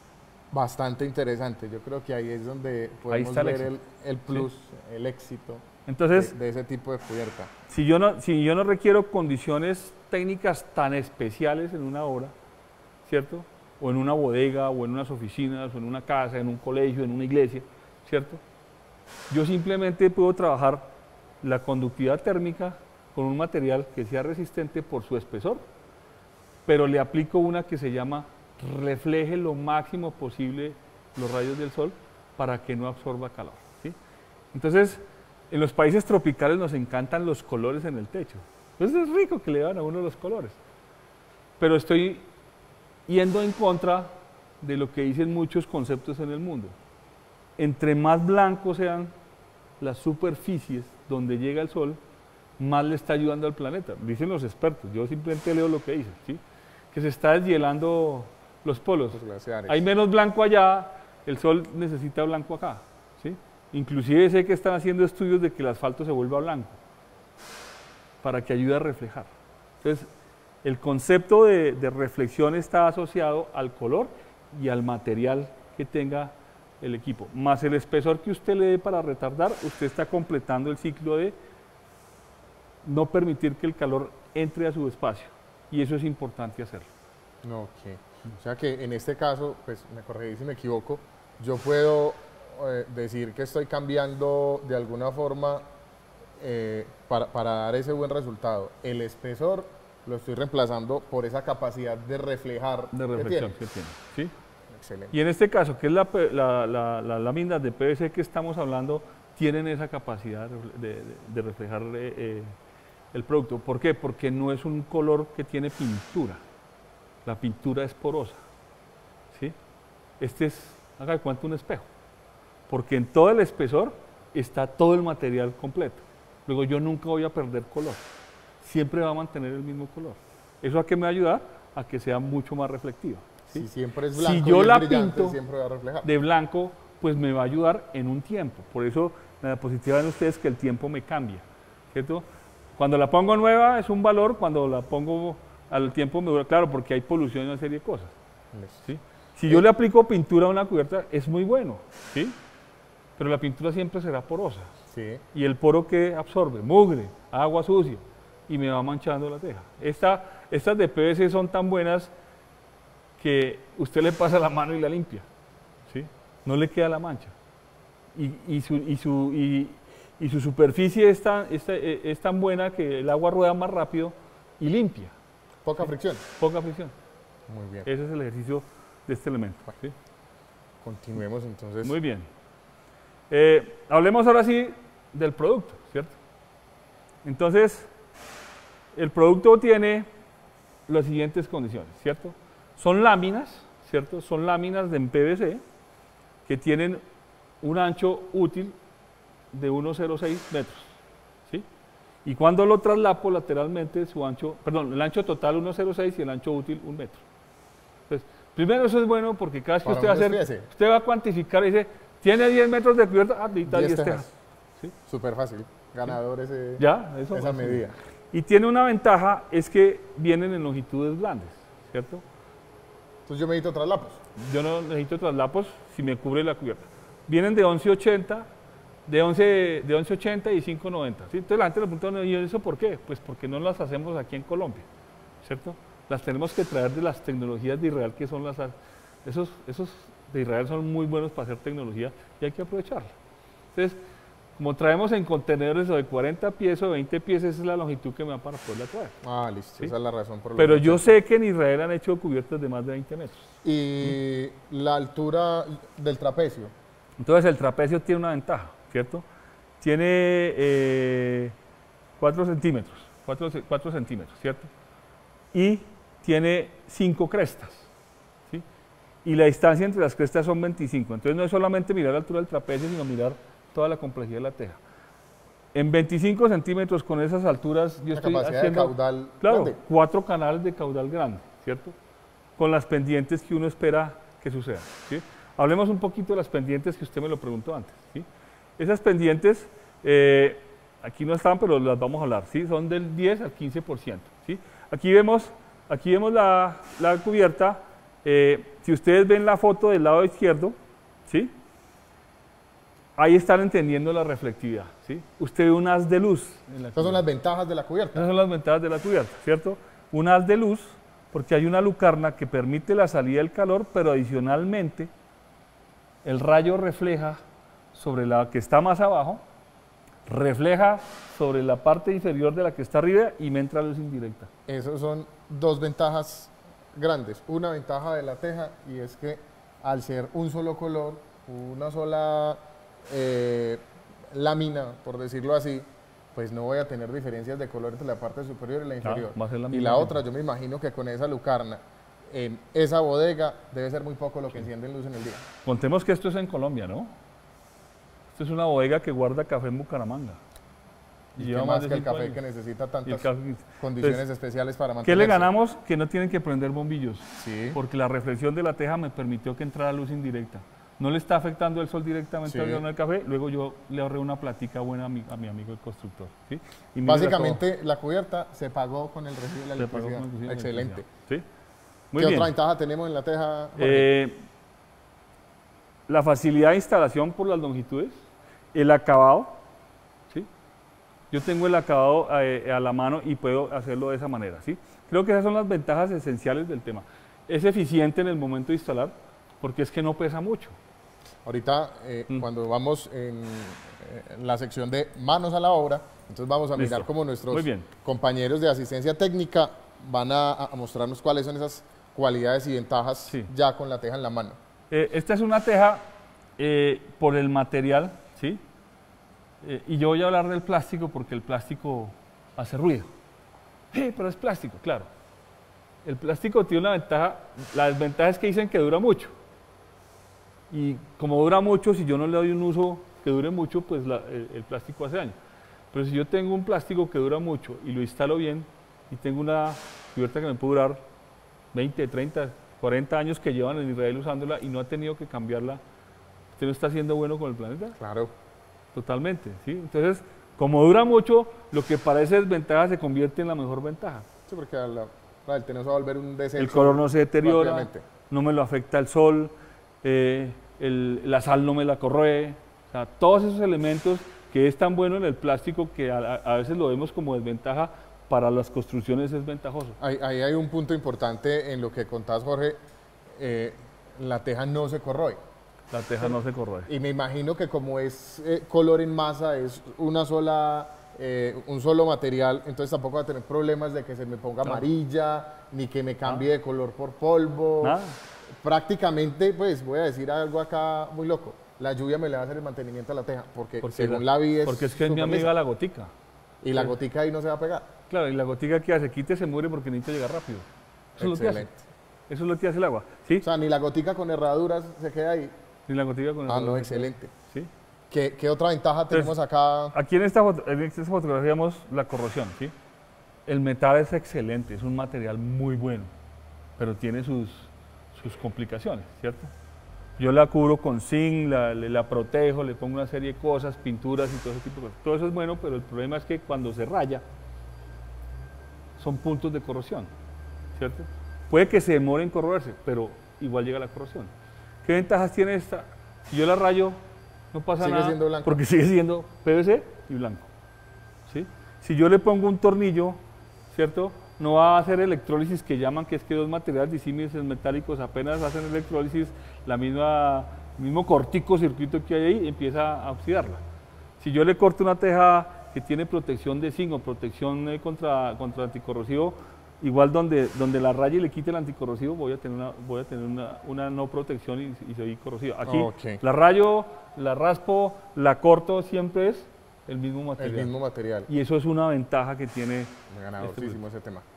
Bastante interesante. Yo creo que ahí es donde podemos está el ver éxito. el plus, el éxito Entonces, de ese tipo de cubierta. si yo no requiero condiciones técnicas tan especiales en una obra, ¿cierto? O en una bodega, o en unas oficinas, o en una casa, en un colegio, en una iglesia, ¿cierto? Yo simplemente puedo trabajar la conductividad térmica con un material que sea resistente por su espesor, pero le aplico una que se llama refleje lo máximo posible los rayos del sol para que no absorba calor, ¿sí? Entonces, en los países tropicales nos encantan los colores en el techo. Entonces es rico que le dan a uno los colores. Pero estoy yendo en contra de lo que dicen muchos conceptos en el mundo. Entre más blancos sean las superficies donde llega el sol, más le está ayudando al planeta. Dicen los expertos, yo simplemente leo lo que dicen, ¿sí? Que se está deshielando los polos. Los glaciares. Hay menos blanco allá, el sol necesita blanco acá, ¿sí? Inclusive sé que están haciendo estudios de que el asfalto se vuelva blanco para que ayude a reflejar. Entonces, el concepto de reflexión está asociado al color y al material que tenga el equipo, más el espesor que usted le dé para retardar, usted está completando el ciclo de no permitir que el calor entre a su espacio, y eso es importante hacerlo. Ok. O sea que en este caso, pues me corregí si me equivoco, yo puedo decir que estoy cambiando de alguna forma para dar ese buen resultado. El espesor lo estoy reemplazando por esa capacidad de reflejar De reflexión que tiene, ¿sí? Excelente. Y en este caso, que es las láminas de PVC que estamos hablando, tienen esa capacidad de reflejar el producto. ¿Por qué? Porque no es un color que tiene pintura. La pintura es porosa, ¿sí? Este es, haga de cuenta, un espejo. Porque en todo el espesor está todo el material completo. Luego yo nunca voy a perder color. Siempre va a mantener el mismo color. ¿Eso a qué me va a ayudar? A que sea mucho más reflectiva. ¿sí? Si siempre es blanco, Si yo y es la brillante, pinto siempre va a reflejar. de blanco, pues me va a ayudar en un tiempo. Por eso la diapositiva ven ustedes que el tiempo me cambia, ¿cierto? Cuando la pongo nueva es un valor, cuando la pongo al tiempo me dura, claro, porque hay polución y una serie de cosas. Listo. ¿sí? Si yo le aplico pintura a una cubierta, es muy bueno, ¿sí? Pero la pintura siempre será porosa. Sí. Y el poro que absorbe, mugre, agua sucia, y me va manchando la teja. Estas de PVC son tan buenas que usted le pasa la mano y la limpia, ¿sí? No le queda la mancha. Y su superficie es tan buena que el agua rueda más rápido y limpia. Poca fricción. Poca fricción. Muy bien. Ese es el ejercicio de este elemento. ¿sí? Continuemos entonces. Muy bien. Hablemos ahora sí del producto, ¿cierto? Entonces, el producto tiene las siguientes condiciones, ¿cierto? Son láminas, ¿cierto? Son láminas de PVC que tienen un ancho útil de 1,06 metros, ¿sí? Y cuando lo traslapo lateralmente, el ancho total 1,06 y el ancho útil 1 metro. Entonces, primero eso es bueno porque cada vez que usted va a hacer, usted va a cuantificar y dice, tiene 10 metros de cubierta, necesita 10 tejas. ¿sí? Súper fácil, ganador esa medida. Y tiene una ventaja, es que vienen en longitudes grandes, ¿cierto? Entonces yo necesito traslapos. Yo no necesito traslapos si me cubre la cubierta. Vienen de 11,80, de 11,80 y 5,90. ¿sí? Entonces la gente le pregunta, ¿y eso por qué? Pues porque no las hacemos aquí en Colombia, ¿cierto? Las tenemos que traer de las tecnologías de Israel, que son esos de Israel son muy buenos para hacer tecnología y hay que aprovecharla. Entonces, como traemos en contenedores de 40 pies o 20 pies, esa es la longitud que me da para poderla traer. Ah, listo, ¿sí? esa es la razón por la Pero yo sé que en Israel han hecho cubiertas de más de 20 metros. Y la altura del trapecio. Entonces el trapecio tiene una ventaja, ¿cierto? Tiene 4 centímetros, 4 centímetros, ¿cierto? Y tiene 5 crestas, ¿sí? Y la distancia entre las crestas son 25. Entonces no es solamente mirar la altura del trapecio, sino mirar toda la complejidad de la teja. En 25 centímetros con esas alturas yo estoy haciendo, de caudal claro, grande. 4 canales de caudal grande, ¿cierto? Con las pendientes que uno espera que sucedan, ¿sí? Hablemos un poquito de las pendientes que usted me lo preguntó antes, ¿sí? Esas pendientes, aquí no están, pero las vamos a hablar, ¿sí? Son del 10 al 15%, ¿sí? Aquí vemos la cubierta Si ustedes ven la foto del lado izquierdo, ¿sí? Ahí están entendiendo la reflectividad, ¿sí? Usted ve un haz de luz. Estas son las ventajas de la cubierta. Esas son las ventajas de la cubierta, ¿cierto? Un haz de luz, porque hay una lucarna que permite la salida del calor, pero adicionalmente el rayo refleja sobre la que está más abajo, refleja sobre la parte inferior de la que está arriba y me entra luz indirecta. Esas son dos ventajas grandes. Una ventaja de la teja y es que al ser un solo color, una sola lámina, por decirlo así, pues no voy a tener diferencias de color entre la parte superior y la inferior. Va a ser la Y misma la que- otra, yo me imagino que con esa lucarna en esa bodega debe ser muy poco lo que enciende luz en el día. Contemos que esto es en Colombia, ¿no? Esto es una bodega que guarda café en Bucaramanga. Y lleva qué más de que el 5 café años. que necesita Y el tantas café- condiciones Entonces, especiales para ¿qué mantenerse. le ganamos? Que no tienen que prender bombillos, Sí. porque la reflexión de la teja me permitió que entrara luz indirecta. No le está afectando el sol directamente Sí. al grano del café, luego yo le ahorré una platica buena a mi amigo el constructor. ¿sí? Y mire Básicamente la cubierta se pagó con el recibo de la la pagó electricidad. con el recibo de Excelente. electricidad, ¿sí? Muy ¿Qué bien. otra ventaja tenemos en la teja, Jorge? La facilidad de instalación por las longitudes, el acabado, ¿sí? Yo tengo el acabado a la mano y puedo hacerlo de esa manera, ¿sí? Creo que esas son las ventajas esenciales del tema. Es eficiente en el momento de instalar porque es que no pesa mucho. Ahorita, cuando vamos en la sección de manos a la obra, entonces vamos a Listo. mirar cómo nuestros Muy bien. compañeros de asistencia técnica van a mostrarnos cuáles son esas cualidades y ventajas Sí. ya con la teja en la mano. Esta es una teja por el material, ¿sí? Y yo voy a hablar del plástico porque el plástico hace ruido. Pero es plástico, claro. El plástico tiene una ventaja, la desventaja es que dicen que dura mucho. Y como dura mucho, si yo no le doy un uso que dure mucho, pues el plástico hace daño. Pero si yo tengo un plástico que dura mucho y lo instalo bien y tengo una cubierta que me puede durar 20, 30, 40 años que llevan en Israel usándola y no ha tenido que cambiarla, ¿usted no está haciendo bueno con el planeta? Claro. Totalmente, ¿sí? Entonces, como dura mucho, lo que parece desventaja se convierte en la mejor ventaja. Sí, porque la del tener se va a volver un descenso. El color no se deteriora, rápidamente. no me lo afecta el sol, la sal no me la corroe, o sea, todos esos elementos que es tan bueno en el plástico que a veces lo vemos como desventaja, para las construcciones es ventajoso. Ahí hay un punto importante en lo que contás, Jorge. La teja no se corroe. La teja no se corroe. Y me imagino que como es color en masa, es una sola, un solo material, entonces tampoco va a tener problemas de que se me ponga amarilla, ni que me cambie de color por polvo. Nada. Prácticamente, pues voy a decir algo acá muy loco, la lluvia me le va a hacer el mantenimiento a la teja, porque según la vi porque es que es mi súper amiga lisa. la gotica. Y la gotica ahí no se va a pegar. Claro, y la gotica que hace, quite, se muere porque necesita llegar rápido. Eso es lo que hace. Excelente. Eso es lo que hace el agua. ¿Sí? O sea, ni la gotica con herraduras se queda ahí. Ni la gotica con el Ah, agua. no, excelente. ¿Sí? ¿Qué otra ventaja tenemos acá? Aquí en esta fotografía vemos la corrosión, ¿sí? El metal es excelente, es un material muy bueno, pero tiene sus complicaciones, ¿cierto? Yo la cubro con zinc, la protejo, le pongo una serie de cosas, pinturas y todo ese tipo de cosas. Todo eso es bueno, pero el problema es que cuando se raya, son puntos de corrosión, ¿cierto? Puede que se demore en corroerse, pero igual llega la corrosión. ¿Qué ventajas tiene esta? Si yo la rayo, no pasa Sigue nada, siendo blanco. porque sigue siendo PVC y blanco. ¿Sí? Si yo le pongo un tornillo, ¿cierto? No va a hacer electrólisis que llaman, que es que dos materiales disímiles metálicos apenas hacen electrólisis, el mismo corticocircuito que hay ahí empieza a oxidarla. Si yo le corto una teja que tiene protección de zinc o protección contra anticorrosivo, igual donde la raya y le quite el anticorrosivo voy a tener una no protección y soy corrosivo. Aquí Ok. la rayo, la raspo, la corto, siempre es el mismo El material. mismo material. Y eso es una ventaja que tiene Ganadorcísimo ese tema.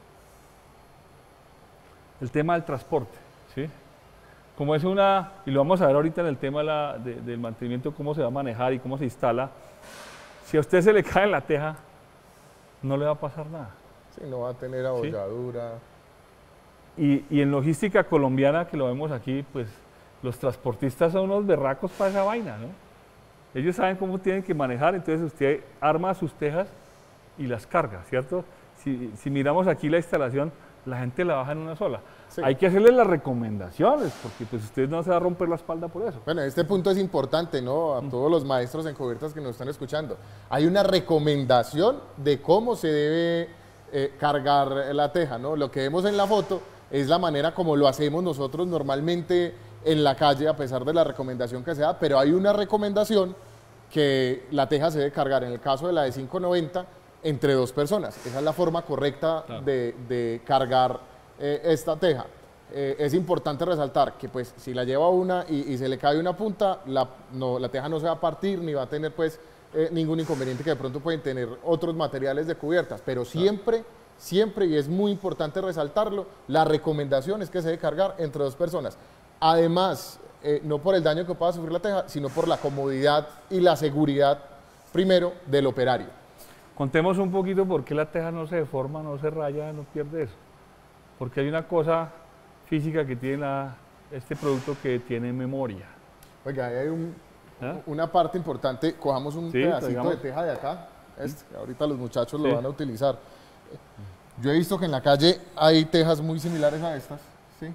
el tema del transporte. ¿Sí? Como es y lo vamos a ver ahorita en el tema del mantenimiento, cómo se va a manejar y cómo se instala, si a usted se le cae en la teja, no le va a pasar nada. Sí, no va a tener abolladura. Y en logística colombiana, que lo vemos aquí, pues los transportistas son unos berracos para esa vaina, ¿no? Ellos saben cómo tienen que manejar, entonces usted arma sus tejas y las carga, ¿cierto? Si miramos aquí la instalación, la gente la baja en una sola. Sí. Hay que hacerle las recomendaciones, porque pues usted no se va a romper la espalda por eso. Bueno, este punto es importante, ¿no? A todos los maestros en cubiertas que nos están escuchando. Hay una recomendación de cómo se debe cargar la teja, ¿no? Lo que vemos en la foto es la manera como lo hacemos nosotros normalmente en la calle, a pesar de la recomendación que se da, pero hay una recomendación que la teja se debe cargar, en el caso de la de 590, entre 2 personas. Esa es la forma correcta Claro. de cargar esta teja. Es importante resaltar que pues si la lleva una y se le cae una punta, la teja no se va a partir ni va a tener pues ningún inconveniente que de pronto pueden tener otros materiales de cubiertas, pero siempre, y es muy importante resaltarlo, la recomendación es que se debe cargar entre 2 personas. Además, no por el daño que pueda sufrir la teja, sino por la comodidad y la seguridad, primero, del operario. Contemos un poquito por qué la teja no se deforma, no se raya, no pierde eso. Porque hay una cosa física que tiene este producto que tiene memoria. Oiga, ahí hay ¿Ah? una parte importante, cojamos un Sí, pedacito digamos. de teja de acá, que ahorita los muchachos lo van a utilizar. Yo he visto que en la calle hay tejas muy similares a estas, ¿sí?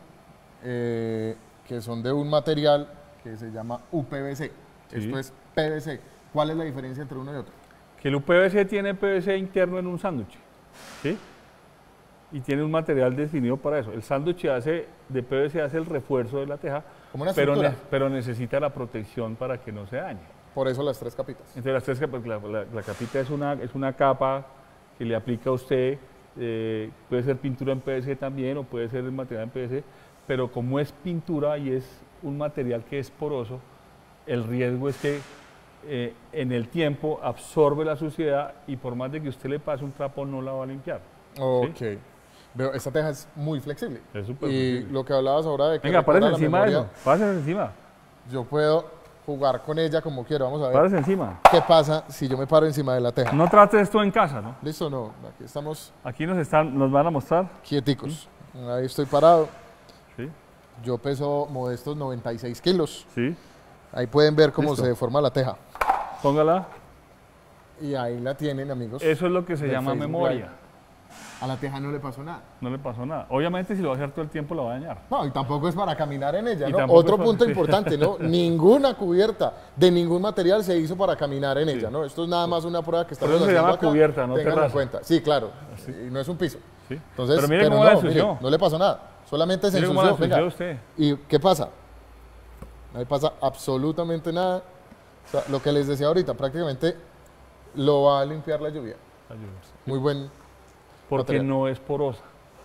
Que son de un material que se llama UPVC. Sí. Esto es PVC. ¿Cuál es la diferencia entre uno y otro? Que el UPVC tiene PVC interno en un sándwich, ¿sí? Y tiene un material definido para eso. El sándwich de PVC hace el refuerzo de la teja, Como una pero, estructura. pero necesita la protección para que no se dañe. Por eso las 3 capitas. Entonces las 3 capas, la capita es una capa que le aplica a usted, puede ser pintura en PVC también o puede ser el material en PVC, pero como es pintura y es un material que es poroso, el riesgo es que en el tiempo absorbe la suciedad y por más de que usted le pase un trapo no la va a limpiar. Ok. Veo, esta teja es muy flexible. Es súper Y flexible. lo que hablabas ahora de que Venga, recuerda párese la encima de memoria, eso, párese encima, yo puedo jugar con ella como quiero. Vamos a ver párese encima. qué pasa si yo me paro encima de la teja. No trate esto en casa, ¿no? ¿Listo? No, aquí estamos Aquí nos van a mostrar. quieticos. Ahí estoy parado. Sí, Yo peso modestos 96 kilos. sí. Ahí pueden ver cómo Listo. se deforma la teja. Póngala. Y ahí la tienen, amigos. Eso es lo que se del llama Facebook memoria. Live. A la teja no le pasó nada. No le pasó nada. Obviamente si lo va a hacer todo el tiempo la va a dañar. No, y tampoco es para caminar en ella, Y ¿no? tampoco Otro es para- punto sí. importante, ¿no? Ninguna cubierta de ningún material se hizo para caminar en ella, ¿no? Esto es nada más una prueba que estamos eso se haciendo llama acá. cubierta, no Ténganlo en terraza. cuenta. Sí, claro. Y no es un piso. ¿Sí? Entonces, Pero mire cómo la ensució. mire, no le pasó nada. Solamente se Mire cómo la ensució. Venga. ensució usted. ¿Y qué pasa? No le pasa absolutamente nada. O sea, lo que les decía ahorita, prácticamente lo va a limpiar la lluvia. Muy buen. Porque material. no es porosa.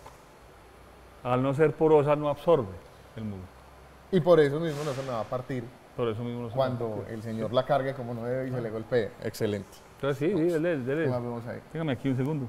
Al no ser porosa no absorbe el muro. Y por eso mismo no se me va a partir Por eso mismo no se cuando absorbe. el señor la cargue como no debe y se le golpee. Excelente. Entonces sí, dele, dele. ¿Qué más vemos ahí? Téngame aquí un segundo.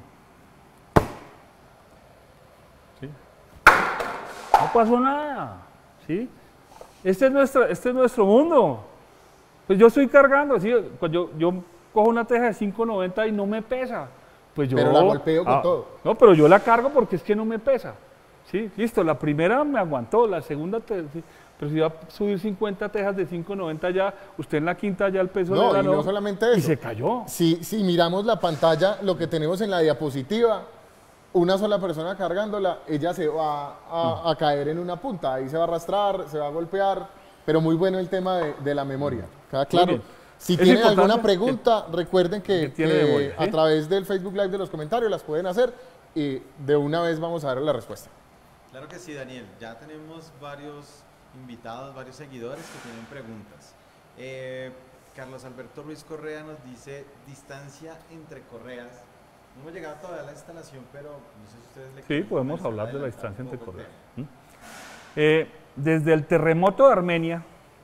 ¿Sí? No pasó nada. ¿Sí? Este es nuestro mundo. Pues yo estoy cargando, ¿sí? Pues yo cojo una teja de 5.90 y no me pesa. Pues yo, Pero la golpeo con todo. No, pero yo la cargo porque es que no me pesa. ¿Sí? Listo, la primera me aguantó, la segunda, sí, pero si va a subir 50 tejas de 5.90 ya, usted en la quinta ya el peso No, le y ganó no solamente y eso. se cayó. Si miramos la pantalla, lo que tenemos en la diapositiva, una sola persona cargándola, ella se va a caer en una punta, ahí se va a arrastrar, se va a golpear, pero muy bueno el tema de la memoria. ¿Queda claro? Mire, Si es tienen importante alguna pregunta, recuerden que tiene que memoria, a ¿sí? través del Facebook Live de los comentarios las pueden hacer y de una vez vamos a dar la respuesta. Claro que sí, Daniel. Ya tenemos varios invitados, varios seguidores que tienen preguntas. Carlos Alberto Ruiz Correa nos dice distancia entre correas. No hemos llegado todavía a la instalación, pero no sé si ustedes le Sí, quieren podemos comenzar a hablar de la adelantar distancia un entre poco el correas. Desde el terremoto de Armenia,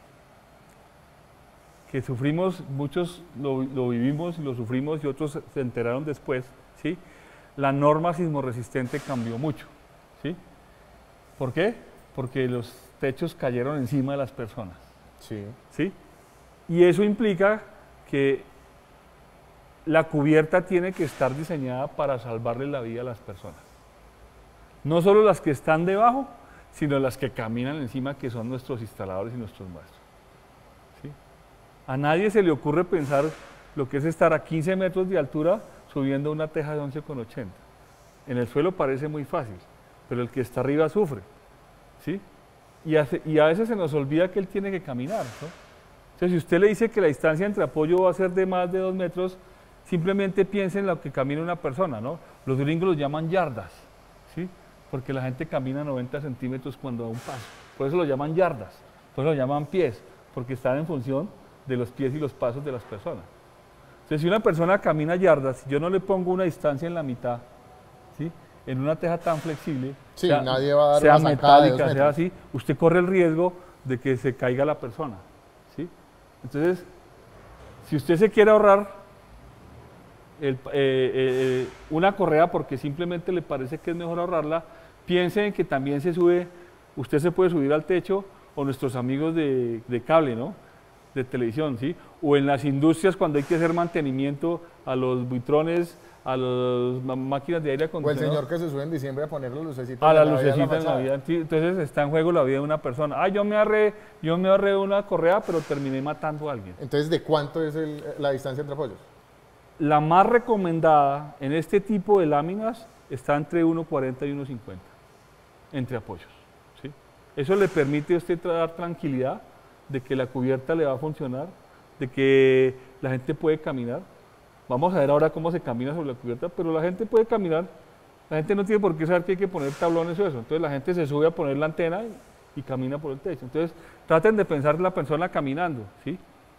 que sufrimos, muchos lo vivimos y lo sufrimos y otros se enteraron después, ¿sí? La norma sismorresistente cambió mucho, ¿sí? ¿Por qué? Porque los techos cayeron encima de las personas, Sí. ¿sí? Y eso implica que la cubierta tiene que estar diseñada para salvarle la vida a las personas. No solo las que están debajo, sino las que caminan encima, que son nuestros instaladores y nuestros maestros. ¿Sí? A nadie se le ocurre pensar lo que es estar a 15 metros de altura subiendo una teja de 11,80. En el suelo parece muy fácil, pero el que está arriba sufre, ¿sí? Y a veces se nos olvida que él tiene que caminar, ¿no? Entonces, si usted le dice que la distancia entre apoyo va a ser de más de 2 metros, simplemente piense en lo que camina una persona, ¿no? Los gringos los llaman yardas, ¿sí? Porque la gente camina 90 centímetros cuando da un paso. Por eso lo llaman yardas, por eso lo llaman pies, porque están en función de los pies y los pasos de las personas. Entonces, si una persona camina yardas, si yo no le pongo una distancia en la mitad, ¿sí? En una teja tan flexible, Sí, sea, nadie va a dar sea una zancada de 2 metálica, sea metros. así, usted corre el riesgo de que se caiga la persona, ¿sí? Entonces, si usted se quiere ahorrar una correa porque simplemente le parece que es mejor ahorrarla, piense en que también se sube, usted se puede subir al techo, o nuestros amigos de cable, ¿no? De televisión, ¿sí? O en las industrias cuando hay que hacer mantenimiento a los buitrones, a las máquinas de aire O el acondicionado. señor que se sube en diciembre a poner las lucecitas A de la Navidad en la lucecita en fachada. Navidad. Sí, entonces está en juego la vida de una persona. Ah, yo me ahorré una correa, pero terminé matando a alguien. Entonces, ¿de cuánto es la distancia entre apoyos? La más recomendada en este tipo de láminas está entre 1,40 y 1,50 entre apoyos, ¿sí? Eso le permite a usted dar tranquilidad de que la cubierta le va a funcionar, de que la gente puede caminar. Vamos a ver ahora cómo se camina sobre la cubierta, pero la gente puede caminar. La gente no tiene por qué saber que hay que poner tablones o eso. Entonces la gente se sube a poner la antena y camina por el techo. Entonces traten de pensar la persona caminando, ¿sí?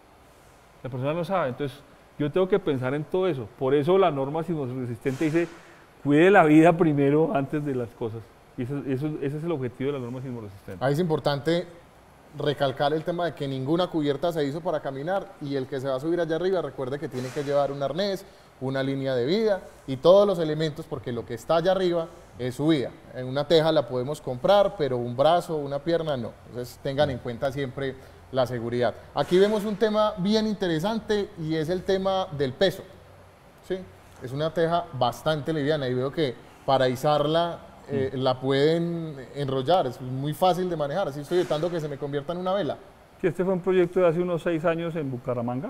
La persona no sabe. Entonces yo tengo que pensar en todo eso. Por eso la norma sismoresistente dice, cuide la vida primero antes de las cosas. Y ese es el objetivo de la norma sismoresistente. Ahí es importante recalcar el tema de que ninguna cubierta se hizo para caminar y el que se va a subir allá arriba recuerde que tiene que llevar un arnés, una línea de vida y todos los elementos porque lo que está allá arriba es su vida. En una teja la podemos comprar, pero un brazo, una pierna no. Entonces tengan en cuenta siempre la seguridad. Aquí vemos un tema bien interesante y es el tema del peso. ¿Sí? Es una teja bastante liviana y veo que para izarla la pueden enrollar, es muy fácil de manejar, así estoy evitando que se me convierta en una vela. Que este fue un proyecto de hace unos 6 años en Bucaramanga.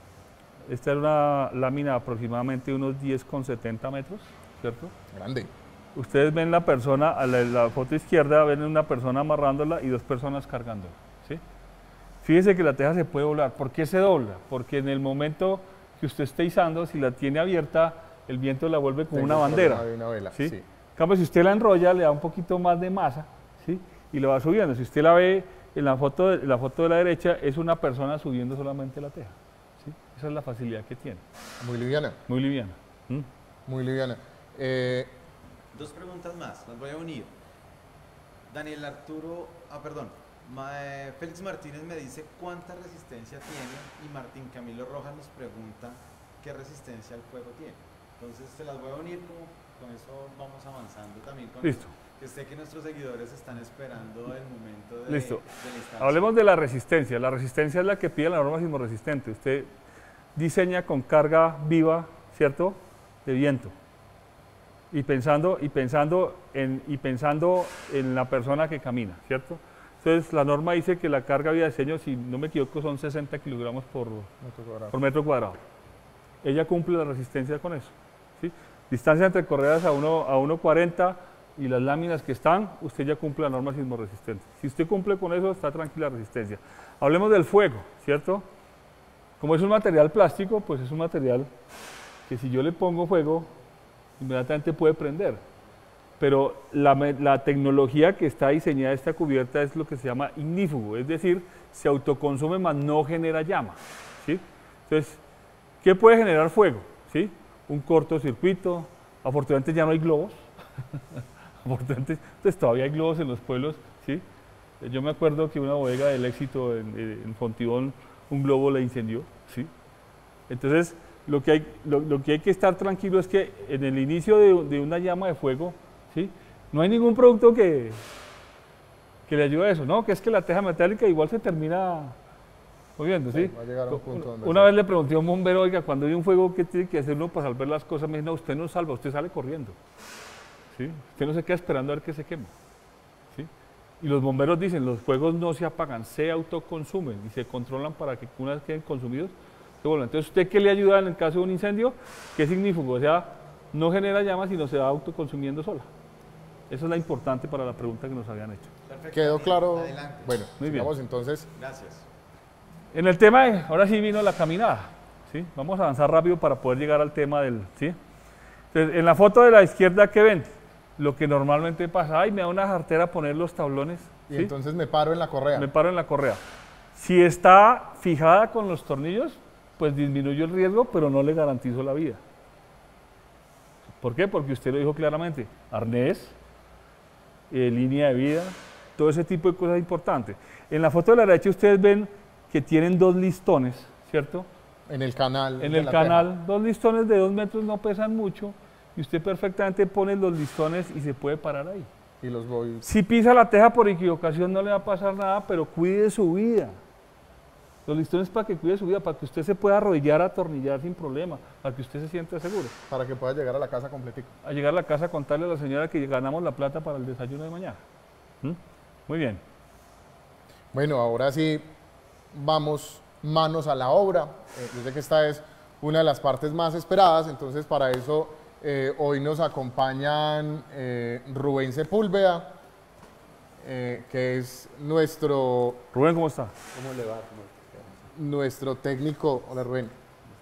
Esta era una lámina de aproximadamente unos 10,70 metros, ¿cierto? Grande. Ustedes ven la persona, a la foto izquierda ven una persona amarrándola y 2 personas cargándola, ¿sí? Fíjese que la teja se puede doblar. ¿Por qué se dobla? Porque en el momento que usted esté izando, si la tiene abierta, el viento la vuelve como una bandera. De una vela, ¿sí? sí. En cambio, si usted la enrolla, le da un poquito más de masa, ¿sí? Y lo va subiendo. Si usted la ve en la foto de la derecha, es una persona subiendo solamente la teja, ¿sí? Esa es la facilidad que tiene. Muy liviana, Muy liviana. muy liviana. 2 preguntas más, las voy a unir. Daniel Arturo, Félix Martínez me dice cuánta resistencia tiene y Martín Camilo Rojas nos pregunta qué resistencia al fuego tiene. Entonces se las voy a unir, con eso vamos avanzando también. Listo. Que sé que nuestros seguidores están esperando el momento de, Listo. de la instalación. Hablemos de la resistencia. La resistencia es la que pide la norma sismoresistente. Usted diseña con carga viva, ¿cierto?, de viento. Y pensando en la persona que camina, ¿cierto? Entonces la norma dice que la carga viva de diseño, si no me equivoco, son 60 kilogramos por metro cuadrado. Ella cumple la resistencia con eso, ¿sí? Distancia entre correas a 1,40 y las láminas que están, usted ya cumple la norma sismoresistente. Si usted cumple con eso, está tranquila la resistencia. Hablemos del fuego, ¿cierto? Como es un material plástico, pues es un material que si yo le pongo fuego, inmediatamente puede prender. Pero la tecnología que está diseñada esta cubierta es lo que se llama ignífugo, es decir, se autoconsume más no genera llama, ¿sí? Entonces, ¿qué puede generar fuego? ¿Sí? Un cortocircuito, afortunadamente ya no hay globos, entonces todavía hay globos en los pueblos, ¿sí? Yo me acuerdo que una bodega del Éxito en Fontibón, un globo la incendió, ¿sí? Entonces, lo que hay que estar tranquilo es que en el inicio de una llama de fuego, ¿sí?, no hay ningún producto que le ayude a eso, ¿no? Que es que la teja metálica igual se termina moviendo, ¿sí? Va a llegar a un punto donde Una vez le pregunté a un bombero, oiga, cuando hay un fuego, ¿qué tiene que hacer uno para salvar las cosas? Me dijo, no, usted no salva, usted sale corriendo, ¿sí? Usted no se queda esperando a ver que se quema, ¿sí? Y los bomberos dicen, los fuegos no se apagan, se autoconsumen y se controlan para que una vez queden consumidos, se vuelvan. Entonces, ¿usted qué le ayuda en el caso de un incendio? ¿Qué significa? O sea, no genera llamas, sino se va autoconsumiendo sola. Eso es la importante para la pregunta que nos habían hecho. Perfecto, ¿Quedó Daniel, claro? Adelante. Bueno, Muy bien. sigamos entonces. Gracias. En el tema, ahora sí vino la caminada, ¿sí? Vamos a avanzar rápido para poder llegar al tema del, ¿sí? Entonces, en la foto de la izquierda, ¿qué ven? Lo que normalmente pasa, ay, me da una jartera poner los tablones, Y ¿sí? entonces me paro en la correa. Me paro en la correa. Si está fijada con los tornillos, pues disminuyo el riesgo, pero no le garantizo la vida. ¿Por qué? Porque usted lo dijo claramente, arnés, línea de vida, todo ese tipo de cosas importantes. En la foto de la derecha ustedes ven que tienen 2 listones, ¿cierto? En el canal. En de el la canal, 2 listones de 2 metros no pesan mucho y usted perfectamente pone los listones y se puede parar ahí. teja. Y los voy. Si pisa la teja por equivocación no le va a pasar nada, pero cuide su vida. Los listones para que cuide su vida, para que usted se pueda arrodillar, atornillar sin problema, para que usted se sienta seguro. Para que pueda llegar a la casa completico. A llegar a la casa a contarle a la señora que ganamos la plata para el desayuno de mañana. ¿Mm? Muy bien. Bueno, ahora sí vamos manos a la obra. Yo sé que esta es una de las partes más esperadas, entonces para eso hoy nos acompañan Rubén Sepúlveda, que es nuestro Rubén, ¿cómo está? ¿Cómo le va? nuestro técnico, hola Rubén,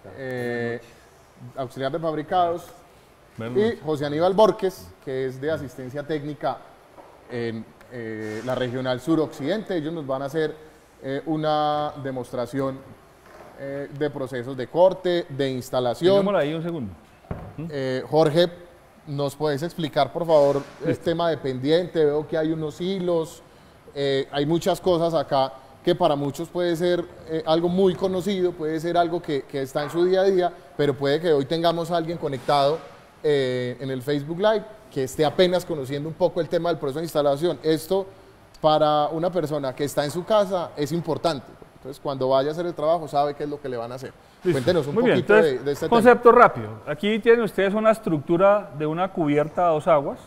auxiliar de fabricados, y José Aníbal Borges, que es de asistencia técnica en la regional suroccidente. Ellos nos van a hacer una demostración de procesos de corte, de instalación. Digámoslo ahí un segundo. Jorge, ¿nos puedes explicar por favor el tema de pendiente? Veo que hay unos hilos, hay muchas cosas acá que para muchos puede ser algo muy conocido, puede ser algo que está en su día a día, pero puede que hoy tengamos a alguien conectado en el Facebook Live que esté apenas conociendo un poco el tema del proceso de instalación. Esto para una persona que está en su casa es importante. Entonces, cuando vaya a hacer el trabajo, sabe qué es lo que le van a hacer. Listo. Cuéntenos un Muy bien. poquito Entonces, de este tema. concepto rápido. Aquí tienen ustedes una estructura de una cubierta a 2 aguas.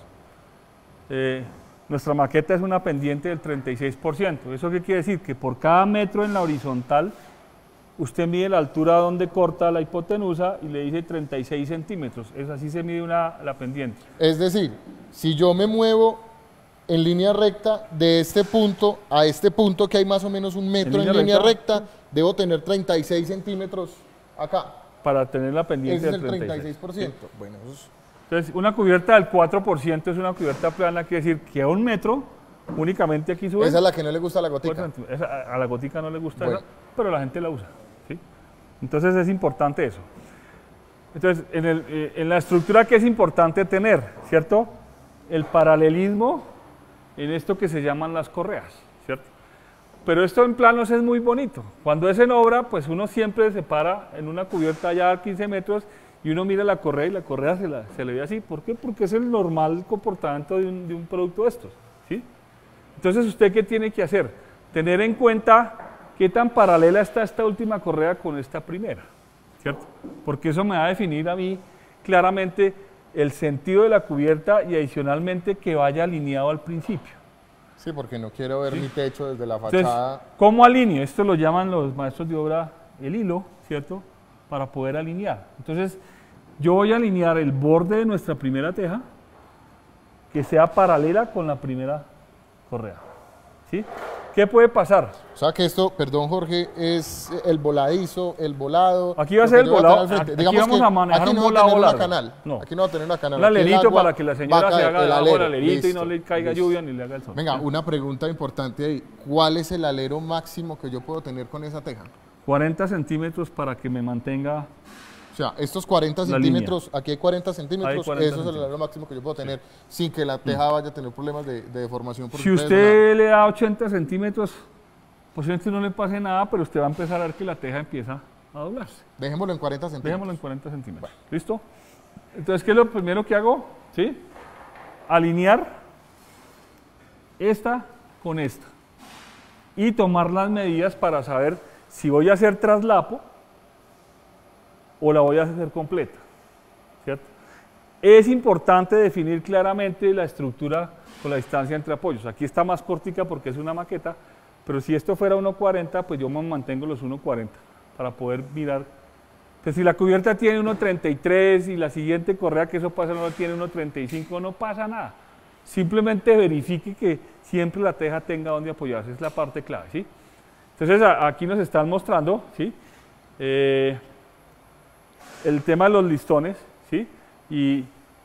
Nuestra maqueta es una pendiente del 36%. ¿Eso qué quiere decir? Que por cada metro en la horizontal, usted mide la altura donde corta la hipotenusa y le dice 36 centímetros. Es así se mide la pendiente. Es decir, si yo me muevo en línea recta de este punto a este punto, que hay más o menos 1 metro en línea recta, debo tener 36 centímetros acá. Para tener la pendiente Ese es del el 36%. 36%. Bueno, eso es... Entonces, una cubierta del 4% es una cubierta plana, quiere decir que a 1 metro únicamente aquí sube. Esa es la que no le gusta a la 4 gotica. centímetros. A la gotica no le gusta Bueno. esa, pero la gente la usa. ¿Sí? Entonces es importante eso. Entonces, en la estructura que es importante tener, ¿cierto? El paralelismo en esto que se llaman las correas, ¿cierto? Pero esto en planos es muy bonito. Cuando es en obra, pues uno siempre se para en una cubierta allá a 15 metros y uno mira la correa y la correa se le ve así. ¿Por qué? Porque es el normal comportamiento de un producto de estos, ¿sí? Entonces, ¿usted qué tiene que hacer? Tener en cuenta qué tan paralela está esta última correa con esta primera, ¿cierto? Porque eso me va a definir a mí claramente el sentido de la cubierta y adicionalmente que vaya alineado al principio. Sí, porque no quiero ver Sí. mi techo desde la Entonces, fachada. ¿cómo alineo? Esto lo llaman los maestros de obra el hilo, ¿cierto? Para poder alinear. Entonces, yo voy a alinear el borde de nuestra primera teja que sea paralela con la primera correa, ¿sí? ¿Qué puede pasar? O sea que esto, perdón Jorge, es el voladizo, el volado. Aquí va a lo ser que el yo voy a tener volado. al frente. Aquí Digamos vamos que a manejar aquí un no va a volado tener una largo. canal. No. Aquí no va a tener una canal. Un Aquí el alerito agua para que la va a señora se caer, haga el debajo del alero. alerito y no Listo, le caiga listo. lluvia ni le haga el sol. Venga, una pregunta importante ahí. ¿Cuál es el alero máximo que yo puedo tener con esa teja? 40 centímetros para que me mantenga. O sea, estos 40 La centímetros, aquí hay 40 centímetros, Hay 40 eso es el centímetros. alero máximo que yo puedo tener sin que la teja vaya a tener problemas de deformación. por Si ustedes, usted le da 80 centímetros, posiblemente no le pase nada, pero usted va a empezar a ver que la teja empieza a doblarse. dejémoslo en 40 centímetros. Dejémoslo en 40 centímetros. ¿Listo? Entonces, ¿qué es lo primero que hago? ¿Sí? Alinear esta con esta. Y tomar las medidas para saber si voy a hacer traslapo o la voy a hacer completa. ¿Cierto? Es importante definir claramente la estructura con la distancia entre apoyos. Aquí está más cortica porque es una maqueta, pero si esto fuera 1.40, pues yo me mantengo los 1.40 para poder mirar. Pues si la cubierta tiene 1.33 y la siguiente correa que eso pasa no tiene 1.35, no pasa nada. simplemente verifique que siempre la teja tenga donde apoyarse, es la parte clave, ¿sí? Entonces aquí nos están mostrando, ¿sí? El tema de los listones, ¿sí? Y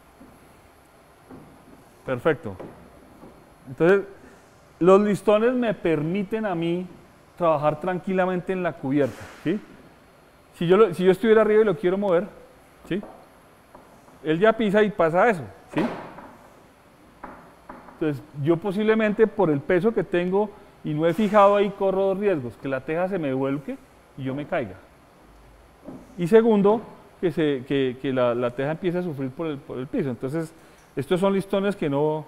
perfecto. Entonces, los listones me permiten a mí trabajar tranquilamente en la cubierta, ¿sí? Si yo estuviera arriba y lo quiero mover, ¿sí? Él ya pisa y pasa eso, ¿sí? Entonces, yo posiblemente por el peso que tengo y no he fijado ahí, corro dos riesgos: que la teja se me vuelque y yo me caiga. Y segundo, que la teja empiece a sufrir por el piso. Entonces, estos son listones que no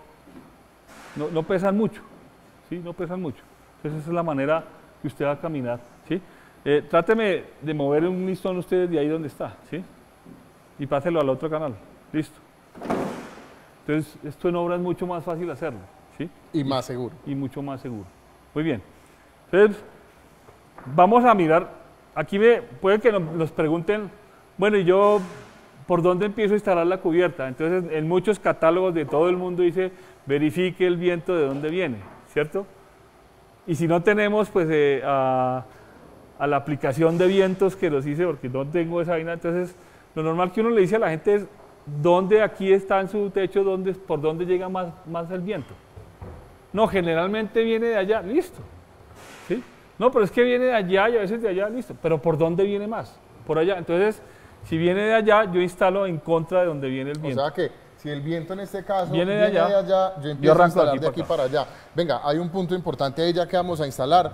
pesan mucho, ¿sí? No pesan mucho. Entonces, esa es la manera que usted va a caminar, ¿sí? Tráteme de mover un listón ustedes de ahí donde está, ¿sí? Y páselo al otro canal. Listo. Entonces, esto en obra es mucho más fácil hacerlo, ¿sí? Y más seguro. Y mucho más seguro. Muy bien. Entonces, vamos a mirar. Aquí puede que nos pregunten, bueno, ¿y yo por dónde empiezo a instalar la cubierta? Entonces, en muchos catálogos de todo el mundo dice, verifique el viento de dónde viene, ¿cierto? Y si no tenemos, pues, a la aplicación de vientos que nos dice, porque no tengo esa vaina, entonces, lo normal que uno le dice a la gente es, ¿dónde aquí está en su techo, por dónde llega más el viento? No, generalmente viene de allá, listo. ¿Sí? No, pero es que viene de allá y a veces de allá, listo. Pero ¿por dónde viene más? Por allá. Entonces, si viene de allá, yo instalo en contra de donde viene el viento. O sea que si el viento en este caso viene de allá, yo empiezo a instalar de aquí para allá. Venga, hay un punto importante ahí ya que vamos a instalar.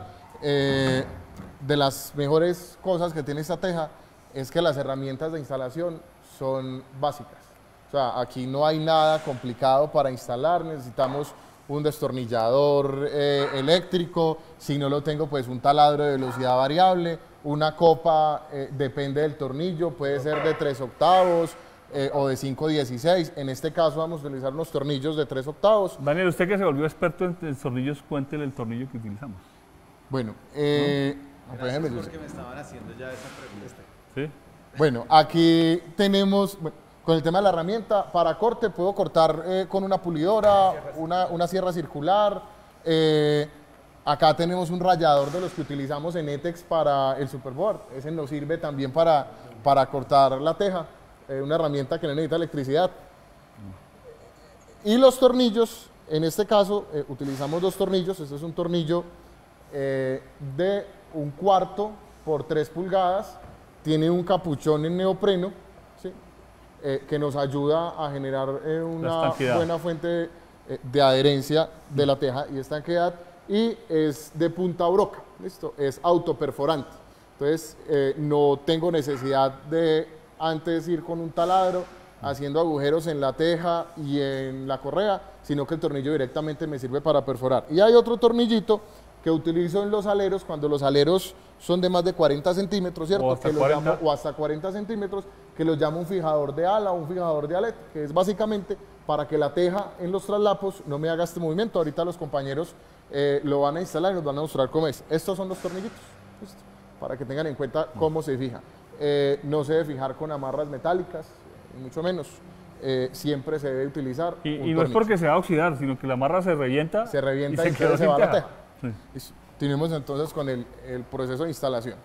De las mejores cosas que tiene esta teja es que las herramientas de instalación son básicas. O sea, aquí no hay nada complicado para instalar, necesitamos un destornillador eléctrico, si no lo tengo, pues un taladro de velocidad variable, una copa, depende del tornillo, puede ser de 3/8 o de 5/16. En este caso vamos a utilizar unos tornillos de 3/8. Daniel, usted que se volvió experto en tornillos, cuéntele el tornillo que utilizamos. Bueno, gracias porque me estaban haciendo ya esa pregunta. ¿Sí? Bueno, aquí tenemos, con el tema de la herramienta, para corte puedo cortar con una pulidora, una sierra circular. Acá tenemos un rallador de los que utilizamos en ETEX para el Superboard. Ese nos sirve también para cortar la teja, una herramienta que no necesita electricidad. Y los tornillos, en este caso utilizamos dos tornillos. Este es un tornillo de 1/4 por 3 pulgadas. Tiene un capuchón en neopreno, ¿sí? Que nos ayuda a generar una buena fuente de adherencia de la teja y estanqueidad, y es de punta broca, ¿listo? Es autoperforante. Entonces, no tengo necesidad de antes ir con un taladro haciendo agujeros en la teja y en la correa, sino que el tornillo directamente me sirve para perforar. Y hay otro tornillito que utilizo en los aleros, cuando los aleros son de más de 40 centímetros, ¿cierto? O hasta 40 centímetros, que los llamo un fijador de ala o un fijador de aleta, que es básicamente para que la teja en los traslapos no me haga este movimiento. Ahorita los compañeros lo van a instalar y nos van a mostrar cómo es. Estos son los tornillitos, ¿listo? Para que tengan en cuenta cómo se fija. No se debe fijar con amarras metálicas, mucho menos. Siempre se debe utilizar y no es porque se va a oxidar, sino que la amarra se revienta y se va la teja. Sí. Tenemos entonces con el proceso de instalación.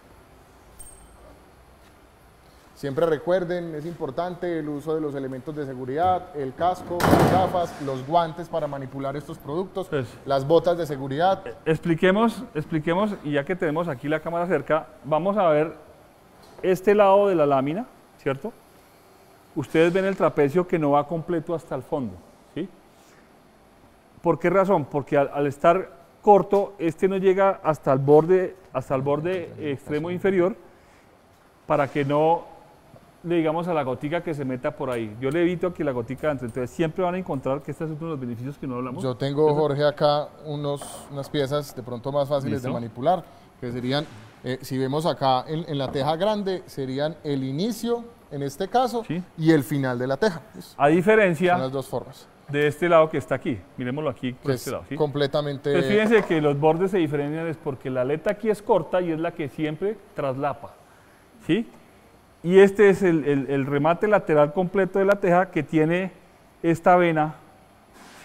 Siempre recuerden, es importante el uso de los elementos de seguridad, el casco, las gafas, los guantes para manipular estos productos, pues, las botas de seguridad. Expliquemos, y ya que tenemos aquí la cámara cerca, vamos a ver este lado de la lámina, ¿cierto? Ustedes ven el trapecio que no va completo hasta el fondo, ¿sí? ¿Por qué razón? Porque al estar corto, este no llega hasta el borde extremo inferior, para que no le digamos a la gotica que se meta por ahí. Yo le evito que la gotica entre. Entonces siempre van a encontrar que este es uno de los beneficios que no hablamos. Yo tengo, Jorge, acá unas piezas de pronto más fáciles de manipular, que serían, si vemos acá en la teja grande, serían el inicio, en este caso, ¿sí? Y el final de la teja. A diferencia son las dos formas de este lado que está aquí, miremoslo aquí por este lado, ¿sí? Completamente. Entonces fíjense que los bordes se diferencian es porque la aleta aquí es corta y es la que siempre traslapa, ¿sí? Y este es el remate lateral completo de la teja, que tiene esta vena, ¿sí?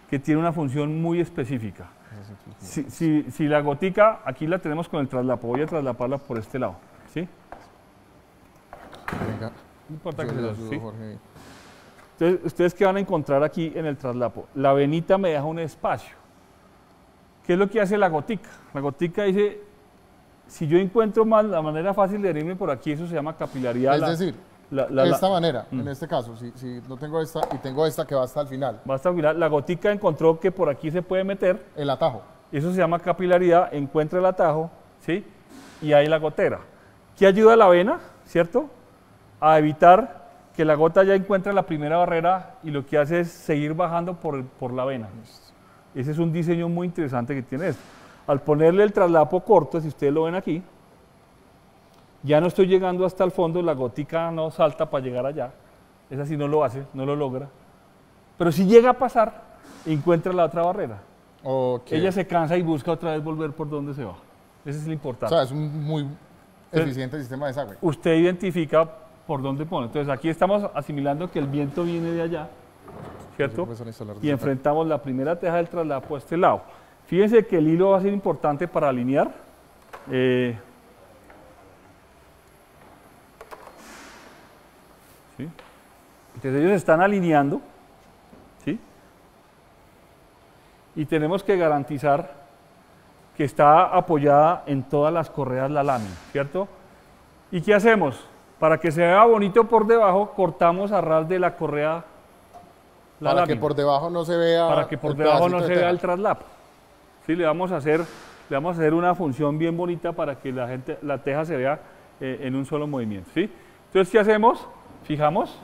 que tiene una función muy específica. Si la gotica, aquí la tenemos con el traslapo, voy a traslaparla por este lado, ¿sí? Venga, No importa yo que le se ayudo, ¿sí? Jorge. Entonces, ¿ustedes qué van a encontrar aquí en el traslapo? La venita me deja un espacio. ¿Qué es lo que hace la gotica? La gotica dice, si yo encuentro más la manera fácil de venirme por aquí, eso se llama capilaridad. Es decir, de esta manera, en este caso, si no tengo esta y tengo esta que va hasta el final, Basta mirar, la gotica encontró que por aquí se puede meter, el atajo. eso se llama capilaridad, encuentra el atajo, ¿sí? Y ahí la gotera. ¿Qué ayuda a la vena, cierto? A evitar que la gota ya encuentre la primera barrera y lo que hace es seguir bajando por la vena. Ese es un diseño muy interesante que tiene esto. Al ponerle el traslapo corto, si ustedes lo ven aquí, ya no estoy llegando hasta el fondo, la gotica no salta para llegar allá. Esa sí no lo hace, no lo logra. Pero si llega a pasar, encuentra la otra barrera. Okay. Ella se cansa y busca otra vez volver por donde se va. Ese es lo O importante. sea, es un muy eficiente sistema de desagüe. Usted identifica por dónde pone. Entonces aquí estamos asimilando que el viento viene de allá, ¿cierto? Y enfrentamos la primera teja del traslapo a este lado. Fíjense que el hilo va a ser importante para alinear. ¿Sí? Entonces ellos están alineando, ¿sí? Y tenemos que garantizar que está apoyada en todas las correas la lámina, ¿cierto? ¿Y qué hacemos? Para que se vea bonito por debajo, cortamos a ras de la correa la para lámina. que por debajo no se vea. Para que por el debajo no pedacito se de vea tela. el traslapo. Sí, le vamos a hacer una función bien bonita para que la teja se vea en un solo movimiento, ¿sí? Entonces, ¿qué hacemos? Fijamos.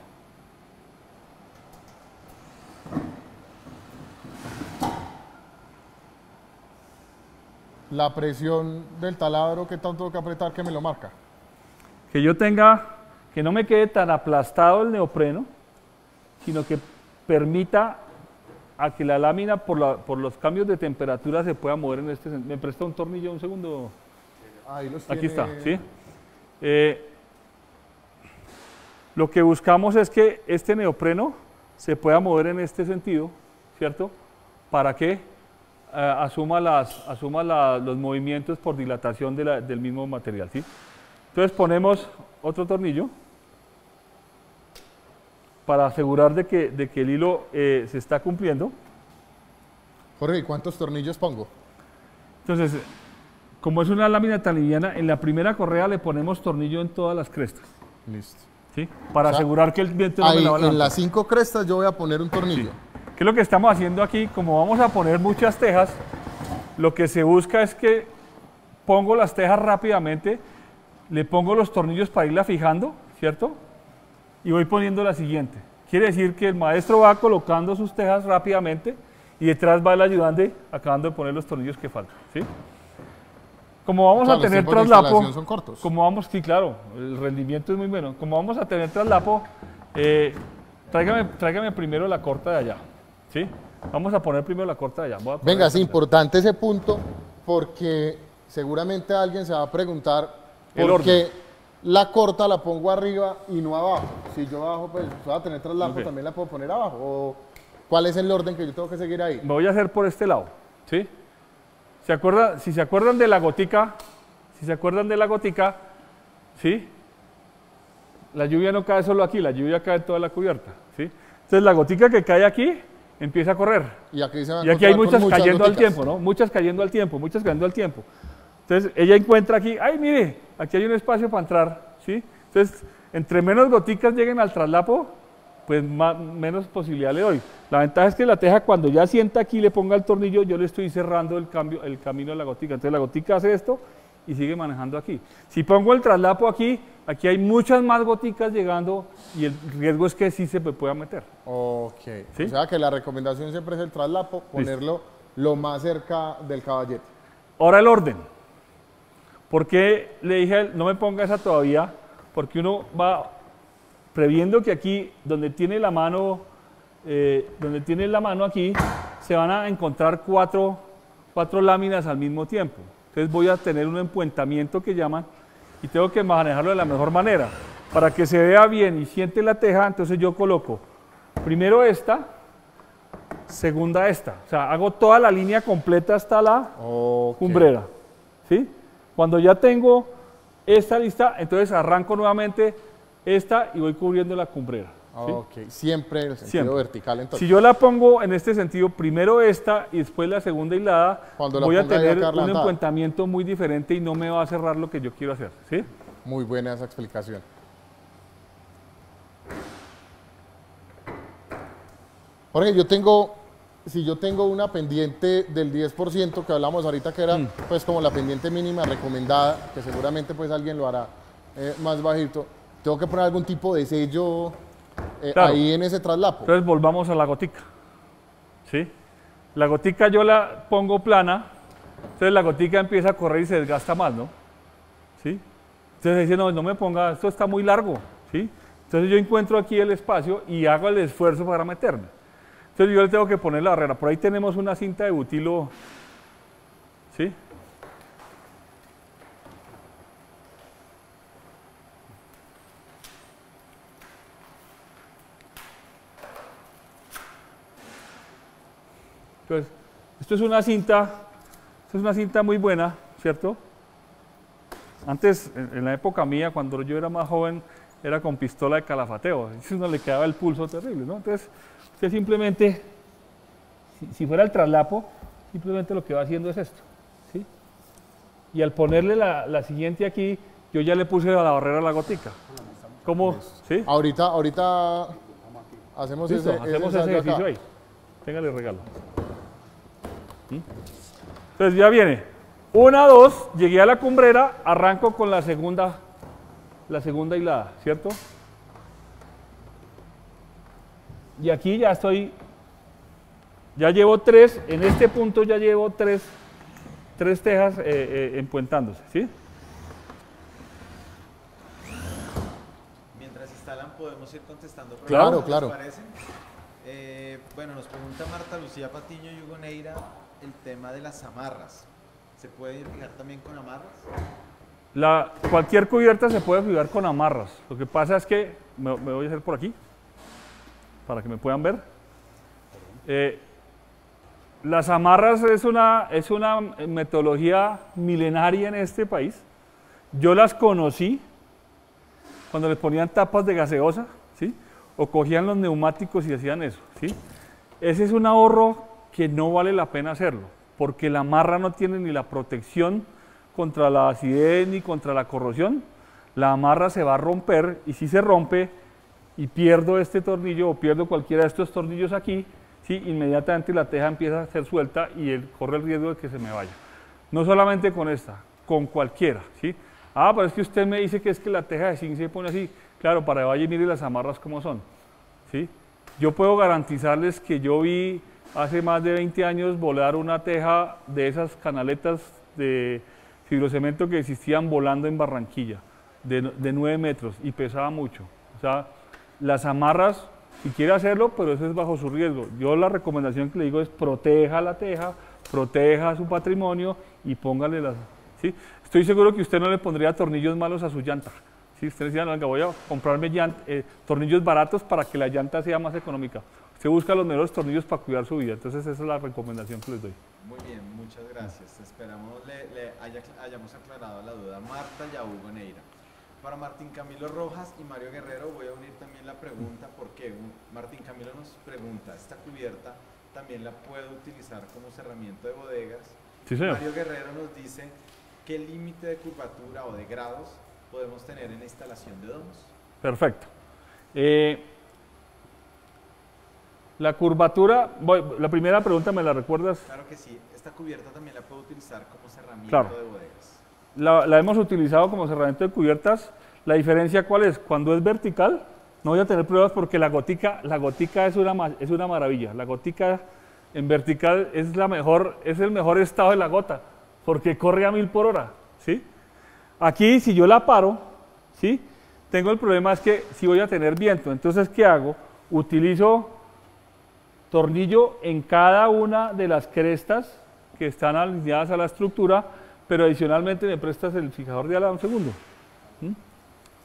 La presión del taladro, ¿qué tanto tengo que apretar que me lo marca? Que yo tenga, que no me quede tan aplastado el neopreno, sino que permita a que la lámina por los cambios de temperatura se pueda mover en este sentido. ¿Me presta un tornillo un segundo? Ahí los Aquí está, tiene. ¿sí? Lo que buscamos es que este neopreno se pueda mover en este sentido, ¿cierto? Para que asuma los movimientos por dilatación del mismo material, ¿sí? Entonces ponemos otro tornillo para asegurar de que el hilo se está cumpliendo. Jorge, ¿y cuántos tornillos pongo? Entonces, como es una lámina tan liviana, en la primera correa le ponemos tornillo en todas las crestas, Listo. ¿sí? Para O sea, asegurar que el viento no me Ahí, la va a en levantar. las 5 crestas yo voy a poner un tornillo. ¿Qué es lo que estamos haciendo aquí? Como vamos a poner muchas tejas, lo que se busca es que pongo las tejas rápidamente, le pongo los tornillos para irla fijando, ¿cierto? Y voy poniendo la siguiente. Quiere decir que el maestro va colocando sus tejas rápidamente y detrás va el ayudante acabando de poner los tornillos que faltan, ¿sí? Como vamos O sea, a los tener tiempos de traslapo, instalación son cortos. como vamos, sí, claro, el rendimiento es muy bueno. Como vamos a tener traslapo, tráigame primero la corta de allá, ¿sí? Vamos a poner primero la corta de allá. Voy a poner Venga, es esta. importante ese punto porque seguramente alguien se va a preguntar El por qué orden. la corta la pongo arriba y no abajo. Si yo abajo pues voy a tener traslapo, Ok. también la puedo poner abajo. ¿O cuál es el orden que yo tengo que seguir ahí? Me voy a hacer por este lado, ¿sí? Si se acuerdan de la gotica, ¿sí? La lluvia no cae solo aquí, la lluvia cae en toda la cubierta, ¿sí? Entonces la gotica que cae aquí empieza a correr. Y aquí se va a Y aquí hay encontrar muchas con cayendo al goticas. tiempo, ¿no? Muchas cayendo al tiempo, muchas cayendo al tiempo. Entonces ella encuentra aquí, ¡ay, mire! Aquí hay un espacio para entrar, ¿sí? Entonces, entre menos goticas lleguen al traslapo, pues menos posibilidad le doy. La ventaja es que la teja cuando ya sienta aquí le ponga el tornillo, yo le estoy cerrando el camino de la gotica. Entonces la gotica hace esto y sigue manejando aquí. Si pongo el traslapo aquí, aquí hay muchas más goticas llegando y el riesgo es que sí se me pueda meter. Ok. ¿Sí? O sea que la recomendación siempre es el traslapo, ponerlo lo más cerca del caballete. Ahora el orden. ¿Por qué le dije a él, no me ponga esa todavía? Porque uno va previendo que aquí, donde tiene la mano aquí, se van a encontrar cuatro láminas al mismo tiempo. Entonces voy a tener un empuentamiento que llaman y tengo que manejarlo de la mejor manera. Para que se vea bien y siente la teja, entonces yo coloco primero esta, segunda esta. O sea, hago toda la línea completa hasta la cumbrera. ¿Sí? Cuando ya tengo esta lista, entonces arranco nuevamente esta y voy cubriendo la cumbrera. ¿Sí? Ok, siempre en el sentido vertical entonces. Si yo la pongo en este sentido, primero esta y después la segunda hilada, voy a tener un empuentamiento muy diferente y no me va a cerrar lo que yo quiero hacer. ¿Sí? Muy buena esa explicación. Jorge, si yo tengo una pendiente del 10% que hablamos ahorita, que era pues como la pendiente mínima recomendada, que seguramente pues alguien lo hará más bajito, tengo que poner algún tipo de sello claro, ahí en ese traslapo. Entonces volvamos a la gotica. ¿Sí? La gotica yo la pongo plana, entonces la gotica empieza a correr y se desgasta más, ¿no? ¿Sí? Entonces dice, no me ponga, esto está muy largo. ¿Sí? Entonces yo encuentro aquí el espacio y hago el esfuerzo para meterme. Entonces yo le tengo que poner la barrera. Por ahí tenemos una cinta de butilo, ¿sí? Entonces, esto es una cinta muy buena, ¿cierto? Antes, en la época mía, cuando yo era más joven, era con pistola de calafateo. Eso no le quedaba el pulso terrible, ¿no? Entonces, usted simplemente, si fuera el traslapo, simplemente lo que va haciendo es esto, ¿sí? Y al ponerle la siguiente aquí, yo ya le puse a la barrera la gotica. ¿Cómo? ¿Sí? Ahorita hacemos ese ejercicio ahí. Téngale regalo. Entonces ya viene. 1, 2, llegué a la cumbrera, arranco con la segunda hilada, ¿cierto? Y aquí ya llevo 3, en este punto ya llevo 3 tejas empuentándose, ¿sí? Mientras instalan podemos ir contestando preguntas. Claro. ¿Les parece? Bueno, nos pregunta Marta Lucía Patiño y Hugo Neira el tema de las amarras. ¿Se puede fijar también con amarras? Cualquier cubierta se puede fijar con amarras. Lo que pasa es que, me voy a hacer por aquí, para que me puedan ver. Las amarras es una metodología milenaria en este país. Yo las conocí cuando les ponían tapas de gaseosa, ¿sí? O cogían los neumáticos y hacían eso, ¿sí? Ese es un ahorro que no vale la pena hacerlo, porque la amarra no tiene ni la protección contra la acidez ni contra la corrosión. La amarra se va a romper y si se rompe y pierdo este tornillo o pierdo cualquiera de estos tornillos aquí, ¿sí? Inmediatamente la teja empieza a ser suelta y corre el riesgo de que se me vaya. No solamente con esta, con cualquiera, ¿sí? Ah, pero es que usted me dice que es que la teja de zinc se pone así. Claro, para que vaya y mire las amarras cómo son, ¿sí? Yo puedo garantizarles que yo vi hace más de 20 años volar una teja de esas canaletas de fibrocemento que existían volando en Barranquilla, de 9 metros y pesaba mucho. O sea, las amarras, si quiere hacerlo, pero eso es bajo su riesgo. Yo la recomendación que le digo es proteja la teja, proteja su patrimonio y póngale las... ¿sí? Estoy seguro que usted no le pondría tornillos malos a su llanta. ¿Sí? Usted decía, no, venga, voy a comprarme tornillos baratos para que la llanta sea más económica. Usted busca los mejores tornillos para cuidar su vida. Entonces esa es la recomendación que les doy. Muy bien, muchas gracias. Esperamos hayamos aclarado la duda a Marta y a Hugo Neira. Para Martín Camilo Rojas y Mario Guerrero voy a unir también la pregunta porque Martín Camilo nos pregunta, ¿esta cubierta también la puedo utilizar como cerramiento de bodegas? Sí, señor. Mario Guerrero nos dice, ¿qué límite de curvatura o de grados podemos tener en la instalación de domos? Perfecto. La curvatura, la primera pregunta, ¿me la recuerdas? Claro que sí. Esta cubierta también la puedo utilizar como cerramiento de bodegas. La hemos utilizado como cerramiento de cubiertas. La diferencia, ¿cuál es? Cuando es vertical, no voy a tener pruebas porque la gotica es una maravilla. La gotica en vertical es el mejor estado de la gota, porque corre a 1000 por hora, ¿sí? Aquí, si yo la paro, ¿sí? Tengo el problema es que si voy a tener viento, entonces, ¿qué hago? Utilizo tornillo en cada una de las crestas que están alineadas a la estructura, pero adicionalmente me prestas el fijador de ala, un segundo.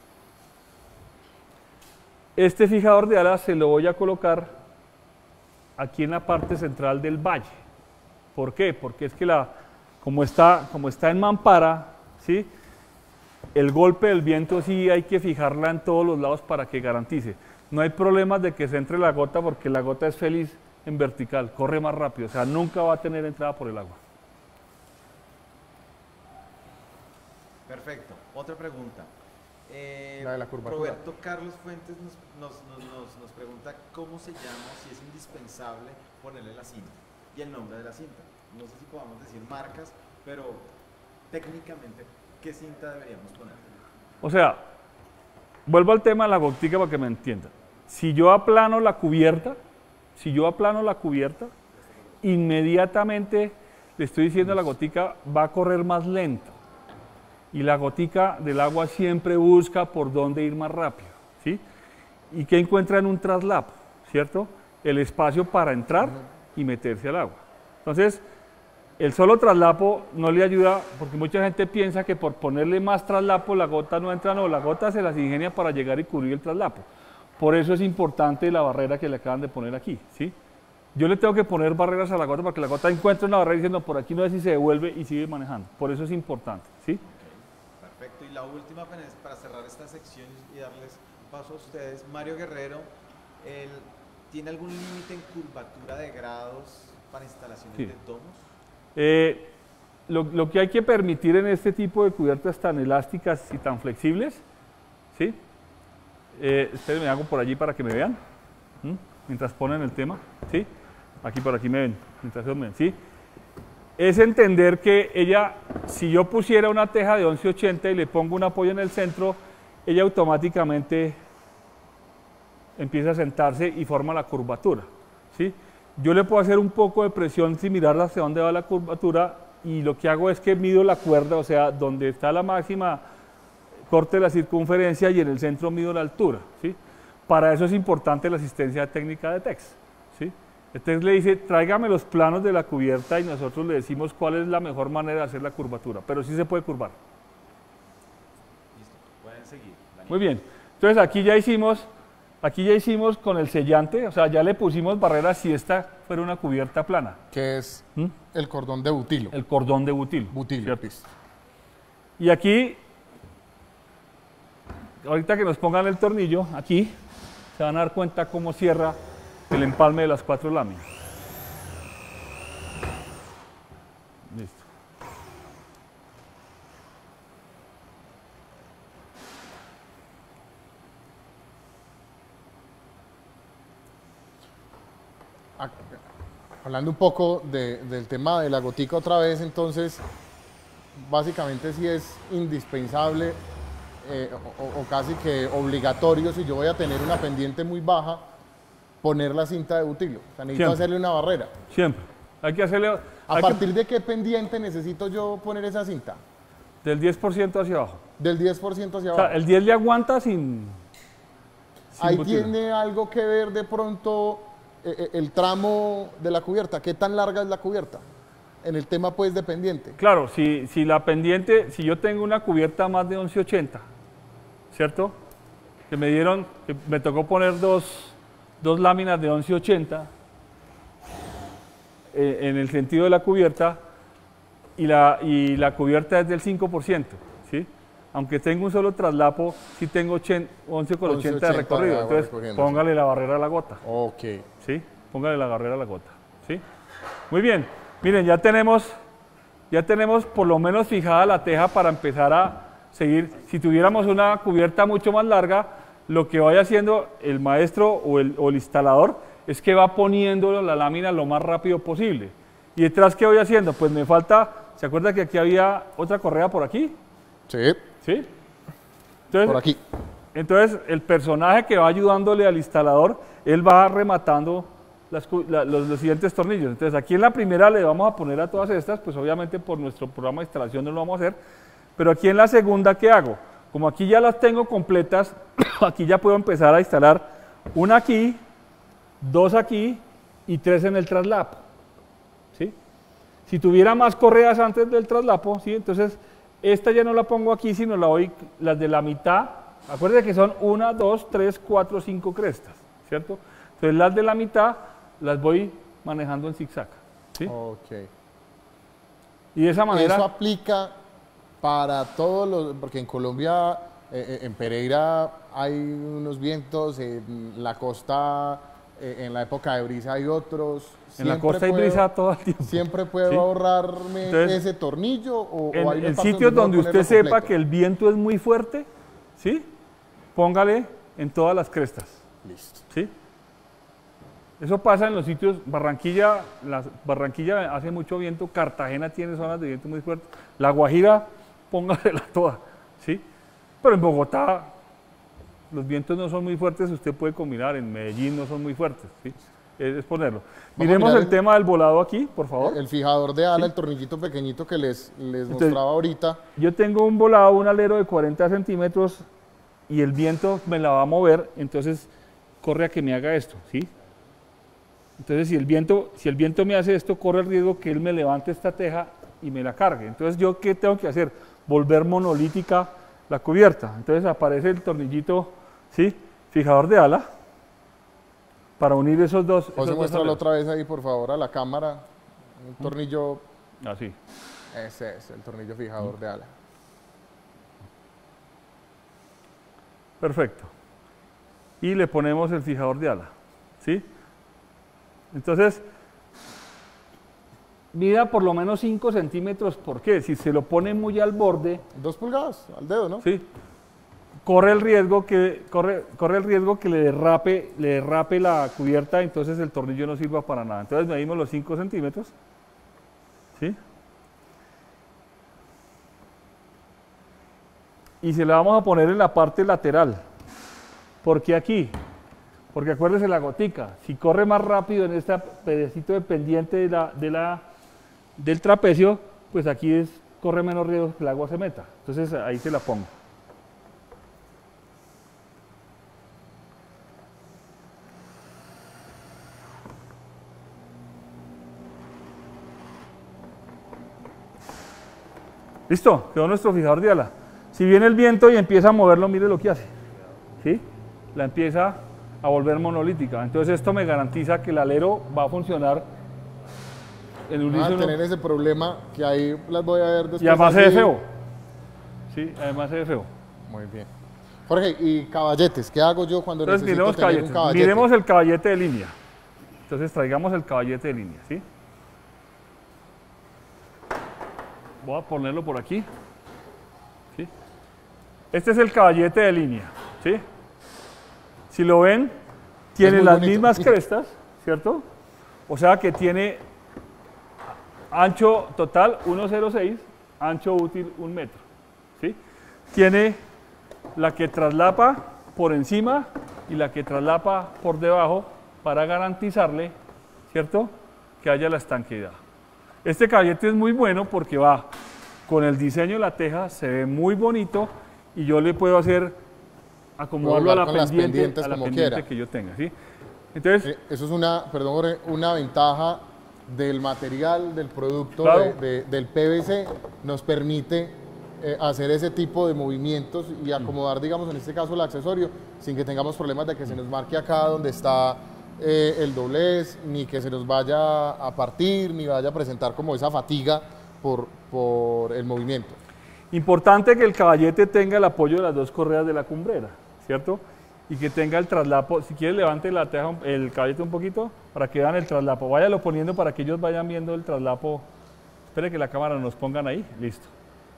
Este fijador de ala se lo voy a colocar aquí en la parte central del valle. ¿Por qué? Porque es que como está en mampara, ¿sí? El golpe del viento sí hay que fijarla en todos los lados para que garantice. No hay problemas de que se entre la gota porque la gota es feliz en vertical, corre más rápido, o sea, nunca va a tener entrada por el agua. Perfecto. Otra pregunta. La de la curvatura. Roberto Carlos Fuentes nos pregunta cómo se llama, si es indispensable ponerle la cinta y el nombre de la cinta. No sé si podamos decir marcas, pero técnicamente, ¿qué cinta deberíamos poner? O sea, vuelvo al tema de la gotica para que me entiendan. Si yo aplano la cubierta, inmediatamente le estoy diciendo a la gotica va a correr más lento. Y la gotica del agua siempre busca por dónde ir más rápido, ¿sí? ¿Y qué encuentra en un traslapo? ¿Cierto? El espacio para entrar y meterse al agua. Entonces, el solo traslapo no le ayuda, porque mucha gente piensa que por ponerle más traslapo la gota no entra, no, la gota se las ingenia para llegar y cubrir el traslapo. Por eso es importante la barrera que le acaban de poner aquí, ¿sí? Yo le tengo que poner barreras a la gota para que la gota encuentre una barrera diciendo por aquí no es y se devuelve y sigue manejando. Por eso es importante, ¿sí? Perfecto, y la última para cerrar esta sección y darles paso a ustedes, Mario Guerrero, ¿tiene algún límite en curvatura de grados para instalaciones de domos? Lo que hay que permitir en este tipo de cubiertas tan elásticas y tan flexibles, ¿sí? Espérenme, hago por allí para que me vean, mientras ponen el tema, ¿sí? Aquí por aquí me ven, mientras me ven, ¿sí? Es entender que ella, si yo pusiera una teja de 1180 y le pongo un apoyo en el centro, ella automáticamente empieza a sentarse y forma la curvatura, ¿sí? Yo le puedo hacer un poco de presión sin mirar hacia dónde va la curvatura y lo que hago es que mido la cuerda, o sea, donde está la máxima corte de la circunferencia y en el centro mido la altura, ¿sí? Para eso es importante la asistencia técnica de TEX, ¿sí? Entonces le dice, tráigame los planos de la cubierta y nosotros le decimos cuál es la mejor manera de hacer la curvatura, pero sí se puede curvar. Listo, pueden seguir. Daniel. Muy bien, entonces aquí ya hicimos con el sellante, o sea, ya le pusimos barreras si esta fuera una cubierta plana. Que es el cordón de butilo. El cordón de butilo. Butilo, listo. Y aquí, ahorita que nos pongan el tornillo, aquí se van a dar cuenta cómo cierra el empalme de las 4 láminas. Listo. Hablando un poco del tema de la gotica otra vez, entonces, básicamente sí es indispensable o casi que obligatorio, si yo voy a tener una pendiente muy baja, poner la cinta de butilo. O sea, necesito hacerle una barrera. Siempre. Hay que hacerle... ¿A partir de qué pendiente necesito yo poner esa cinta? Del 10% hacia abajo. Del 10% hacia abajo. O sea, el 10 le aguanta sin Ahí butilo. tiene algo que ver de pronto el tramo de la cubierta. ¿Qué tan larga es la cubierta? En el tema pues de pendiente. Claro, si la pendiente, si yo tengo una cubierta más de 1180, ¿cierto? Que me tocó poner dos láminas de 1180 en el sentido de la cubierta y la cubierta es del 5%, ¿sí? Aunque tengo un solo traslapo, sí tengo 11,80 de recorrido, entonces póngale la barrera a la gota. Ok. ¿Sí? Póngale la barrera a la gota, ¿sí? Muy bien, miren, ya tenemos por lo menos fijada la teja para empezar a seguir. Si tuviéramos una cubierta mucho más larga, lo que vaya haciendo el maestro o el instalador es que va poniendo la lámina lo más rápido posible. ¿Y detrás qué voy haciendo? Pues me falta, ¿se acuerda que aquí había otra correa por aquí? Sí. ¿Sí? Entonces, Por aquí. Entonces, el personaje que va ayudándole al instalador, él va rematando los siguientes tornillos. Entonces, aquí en la primera le vamos a poner a todas estas, pues obviamente por nuestro programa de instalación no lo vamos a hacer, pero aquí en la segunda, ¿qué hago? Como aquí ya las tengo completas, aquí ya puedo empezar a instalar una aquí, 2 aquí y 3 en el traslapo. ¿Sí? Si tuviera más correas antes del traslapo, ¿sí? Entonces esta ya no la pongo aquí, sino la voy, las de la mitad, acuérdense que son 1, 2, 3, 4, 5 crestas, ¿cierto? Entonces las de la mitad las voy manejando en zigzag. ¿Sí? Ok. Y de esa manera... Eso aplica para todos los, porque en Colombia, en Pereira hay unos vientos, en la costa, en la época de brisa hay otros. En la costa hay brisa todo el tiempo. ¿Siempre puedo ¿Sí? Entonces, ese tornillo? O hay una en parte sitios donde debo usted ponerlo sepa completo? que el viento es muy fuerte, ¿sí? Póngale en todas las crestas. Listo. ¿Sí? Eso pasa en los sitios, Barranquilla hace mucho viento, Cartagena tiene zonas de viento muy fuertes, La Guajira, póngasela toda, ¿sí? Pero en Bogotá los vientos no son muy fuertes, usted puede combinar, en Medellín no son muy fuertes, ¿sí? Es ponerlo. Miremos el tema del volado aquí, por favor. El fijador de ala, ¿Sí? el tornillito pequeñito que les mostraba ahorita. Yo tengo un volado, un alero de 40 centímetros y el viento me la va a mover, entonces corre a que me haga esto, ¿sí? Entonces, si el viento me hace esto, corre el riesgo que él me levante esta teja y me la cargue. Entonces, ¿yo qué tengo que hacer? Volver monolítica la cubierta. Entonces, aparece el tornillito, ¿sí? Fijador de ala, para unir esos dos. José, muéstralo otra vez ahí, por favor, a la cámara. Un tornillo, Así. ese es el tornillo fijador de ala. Perfecto. Y le ponemos el fijador de ala, ¿sí? Entonces, mida por lo menos 5 centímetros. ¿Por qué? Si se lo pone muy al borde, 2 pulgadas al dedo, ¿no? ¿sí? Corre el riesgo que le derrape la cubierta, entonces el tornillo no sirva para nada. Entonces medimos los 5 centímetros, ¿sí? Y se la vamos a poner en la parte lateral. ¿Por qué aquí? Porque acuérdese la gotica, si corre más rápido en este pedacito de pendiente del trapecio, pues aquí corre menos riesgo que el agua se meta. Entonces ahí se la pongo. ¿Listo? Quedó nuestro fijador de ala. Si viene el viento y empieza a moverlo, mire lo que hace. ¿Sí? La empieza a volver monolítica. Entonces esto me garantiza que el alero va a funcionar en Van a unísono. tener ese problema que ahí las voy a ver después. Y además se ve así. feo. Sí, además se ve feo. Muy bien. Jorge, ¿y caballetes? ¿Qué hago yo cuando Entonces necesito miremos tener un caballetes. caballete? Miremos el caballete de línea. Entonces traigamos el caballete de línea, ¿sí? Voy a ponerlo por aquí. ¿Sí? Este es el caballete de línea, ¿sí? Si lo ven, tiene muy las bonito. mismas crestas, ¿cierto? O sea que tiene ancho total 1,06, ancho útil 1 metro, ¿sí? Tiene la que traslapa por encima y la que traslapa por debajo para garantizarle, ¿cierto?, que haya la estanqueidad. Este caballete es muy bueno porque va con el diseño de la teja, se ve muy bonito y yo le puedo hacer acomodarlo a la con las pendiente, pendientes como quiera. que yo tenga, ¿sí? Entonces, Eso es una, perdón, Jorge, una ventaja del material, del producto, Claro. del PVC, nos permite hacer ese tipo de movimientos y acomodar, digamos, en este caso el accesorio, sin que tengamos problemas de que se nos marque acá donde está el doblez, ni que se nos vaya a partir, ni vaya a presentar como esa fatiga por el movimiento. importante que el caballete tenga el apoyo de las dos correas de la cumbrera, ¿cierto? Y que tenga el traslapo. Si quieres, levante la teja, el caballete un poquito para que vean el traslapo. Váyalo poniendo para que ellos vayan viendo el traslapo. Espere que la cámara nos pongan ahí. Listo.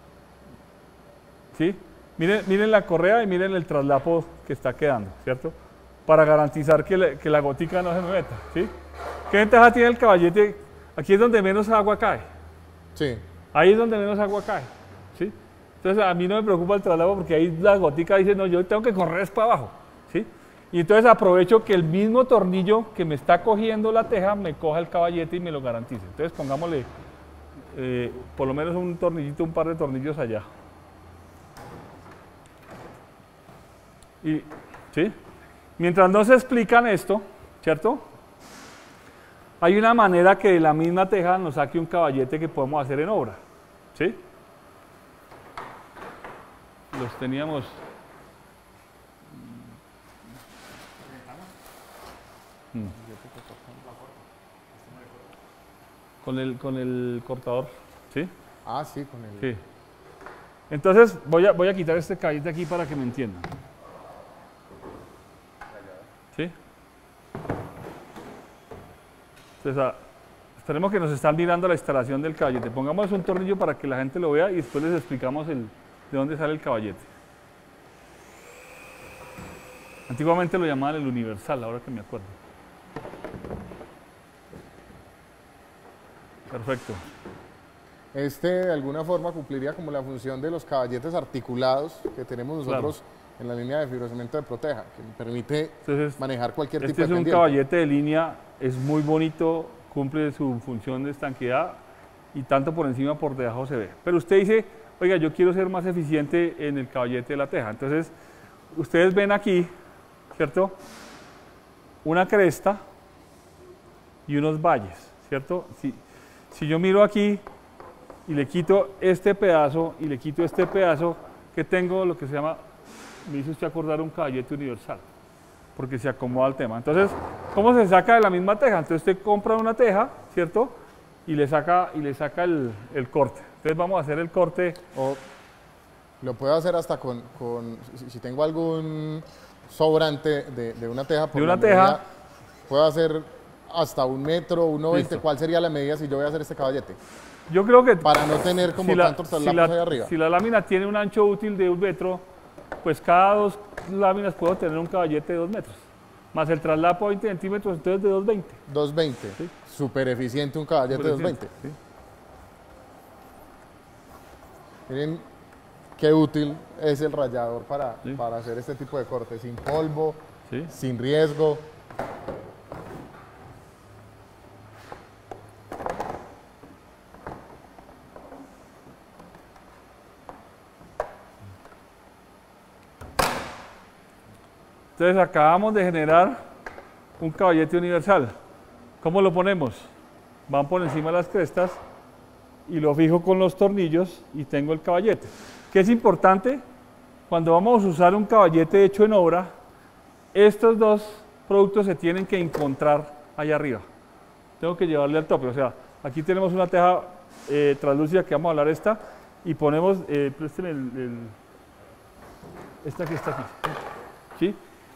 ¿Sí? Miren la correa y miren el traslapo que está quedando, ¿cierto? Para garantizar que la gotica no se me meta, ¿sí? ¿Qué ventaja tiene el caballete? Aquí es donde menos agua cae. Sí. Ahí es donde menos agua cae, ¿sí? Entonces a mí no me preocupa el traslado porque ahí la gotica dice, no, yo tengo que correr es para abajo, ¿sí? Y entonces aprovecho que el mismo tornillo que me está cogiendo la teja me coja el caballete y me lo garantice. Entonces pongámosle por lo menos un tornillito, un par de tornillos allá. Y, ¿sí? Mientras no se explican esto, ¿cierto? Hay una manera que de la misma teja nos saque un caballete que podemos hacer en obra, ¿sí? Los teníamos. Con el cortador, ¿sí? Ah, sí, con el... Sí. Entonces voy a quitar este caballete aquí para que me entiendan. ¿Sí? Entonces, esperemos que nos están mirando la instalación del caballete. Pongamos un tornillo para que la gente lo vea y después les explicamos de dónde sale el caballete. Antiguamente lo llamaban el universal, ahora que me acuerdo. Perfecto. Este de alguna forma cumpliría como la función de los caballetes articulados que tenemos nosotros en la línea de fibrocemento de Proteja, que permite manejar cualquier tipo de Este es un caballete de línea, es muy bonito, cumple su función de estanqueidad y tanto por encima por debajo se ve. Pero usted dice, oiga, yo quiero ser más eficiente en el caballete de la teja. Entonces, ustedes ven aquí, ¿cierto? Una cresta y unos valles, ¿cierto? Si yo miro aquí y le quito este pedazo y le quito este pedazo, que tengo lo que se llama, me hizo usted acordar un caballete universal, porque se acomoda al tema. Entonces, ¿cómo se saca de la misma teja? Entonces usted compra una teja, ¿cierto? Y le saca el corte. Entonces vamos a hacer el corte. O lo puedo hacer hasta si tengo algún sobrante de una teja. De una teja. Puedo hacer hasta 1 metro, 1,20. Listo. ¿Cuál sería la medida si yo voy a hacer este caballete? Yo creo que para no tener como tantos traslapos ahí arriba. Si la lámina tiene un ancho útil de 1 metro, pues cada 2 láminas puedo tener un caballete de 2 metros. Más el traslapo a 20 centímetros, entonces de 2,20. 2,20. Sí. Súper eficiente un caballete de 2,20. Sí. Miren qué útil es el rallador para hacer este tipo de cortes. Sin polvo, sin riesgo. Entonces acabamos de generar un caballete universal. ¿Cómo lo ponemos? Van por encima de las crestas y lo fijo con los tornillos y tengo el caballete. ¿Qué es importante? Cuando vamos a usar un caballete hecho en obra, estos dos productos se tienen que encontrar allá arriba. Tengo que llevarle al tope. O sea, aquí tenemos una teja translúcida que vamos a hablar esta y ponemos, présteme esta que está aquí. ¿Sí?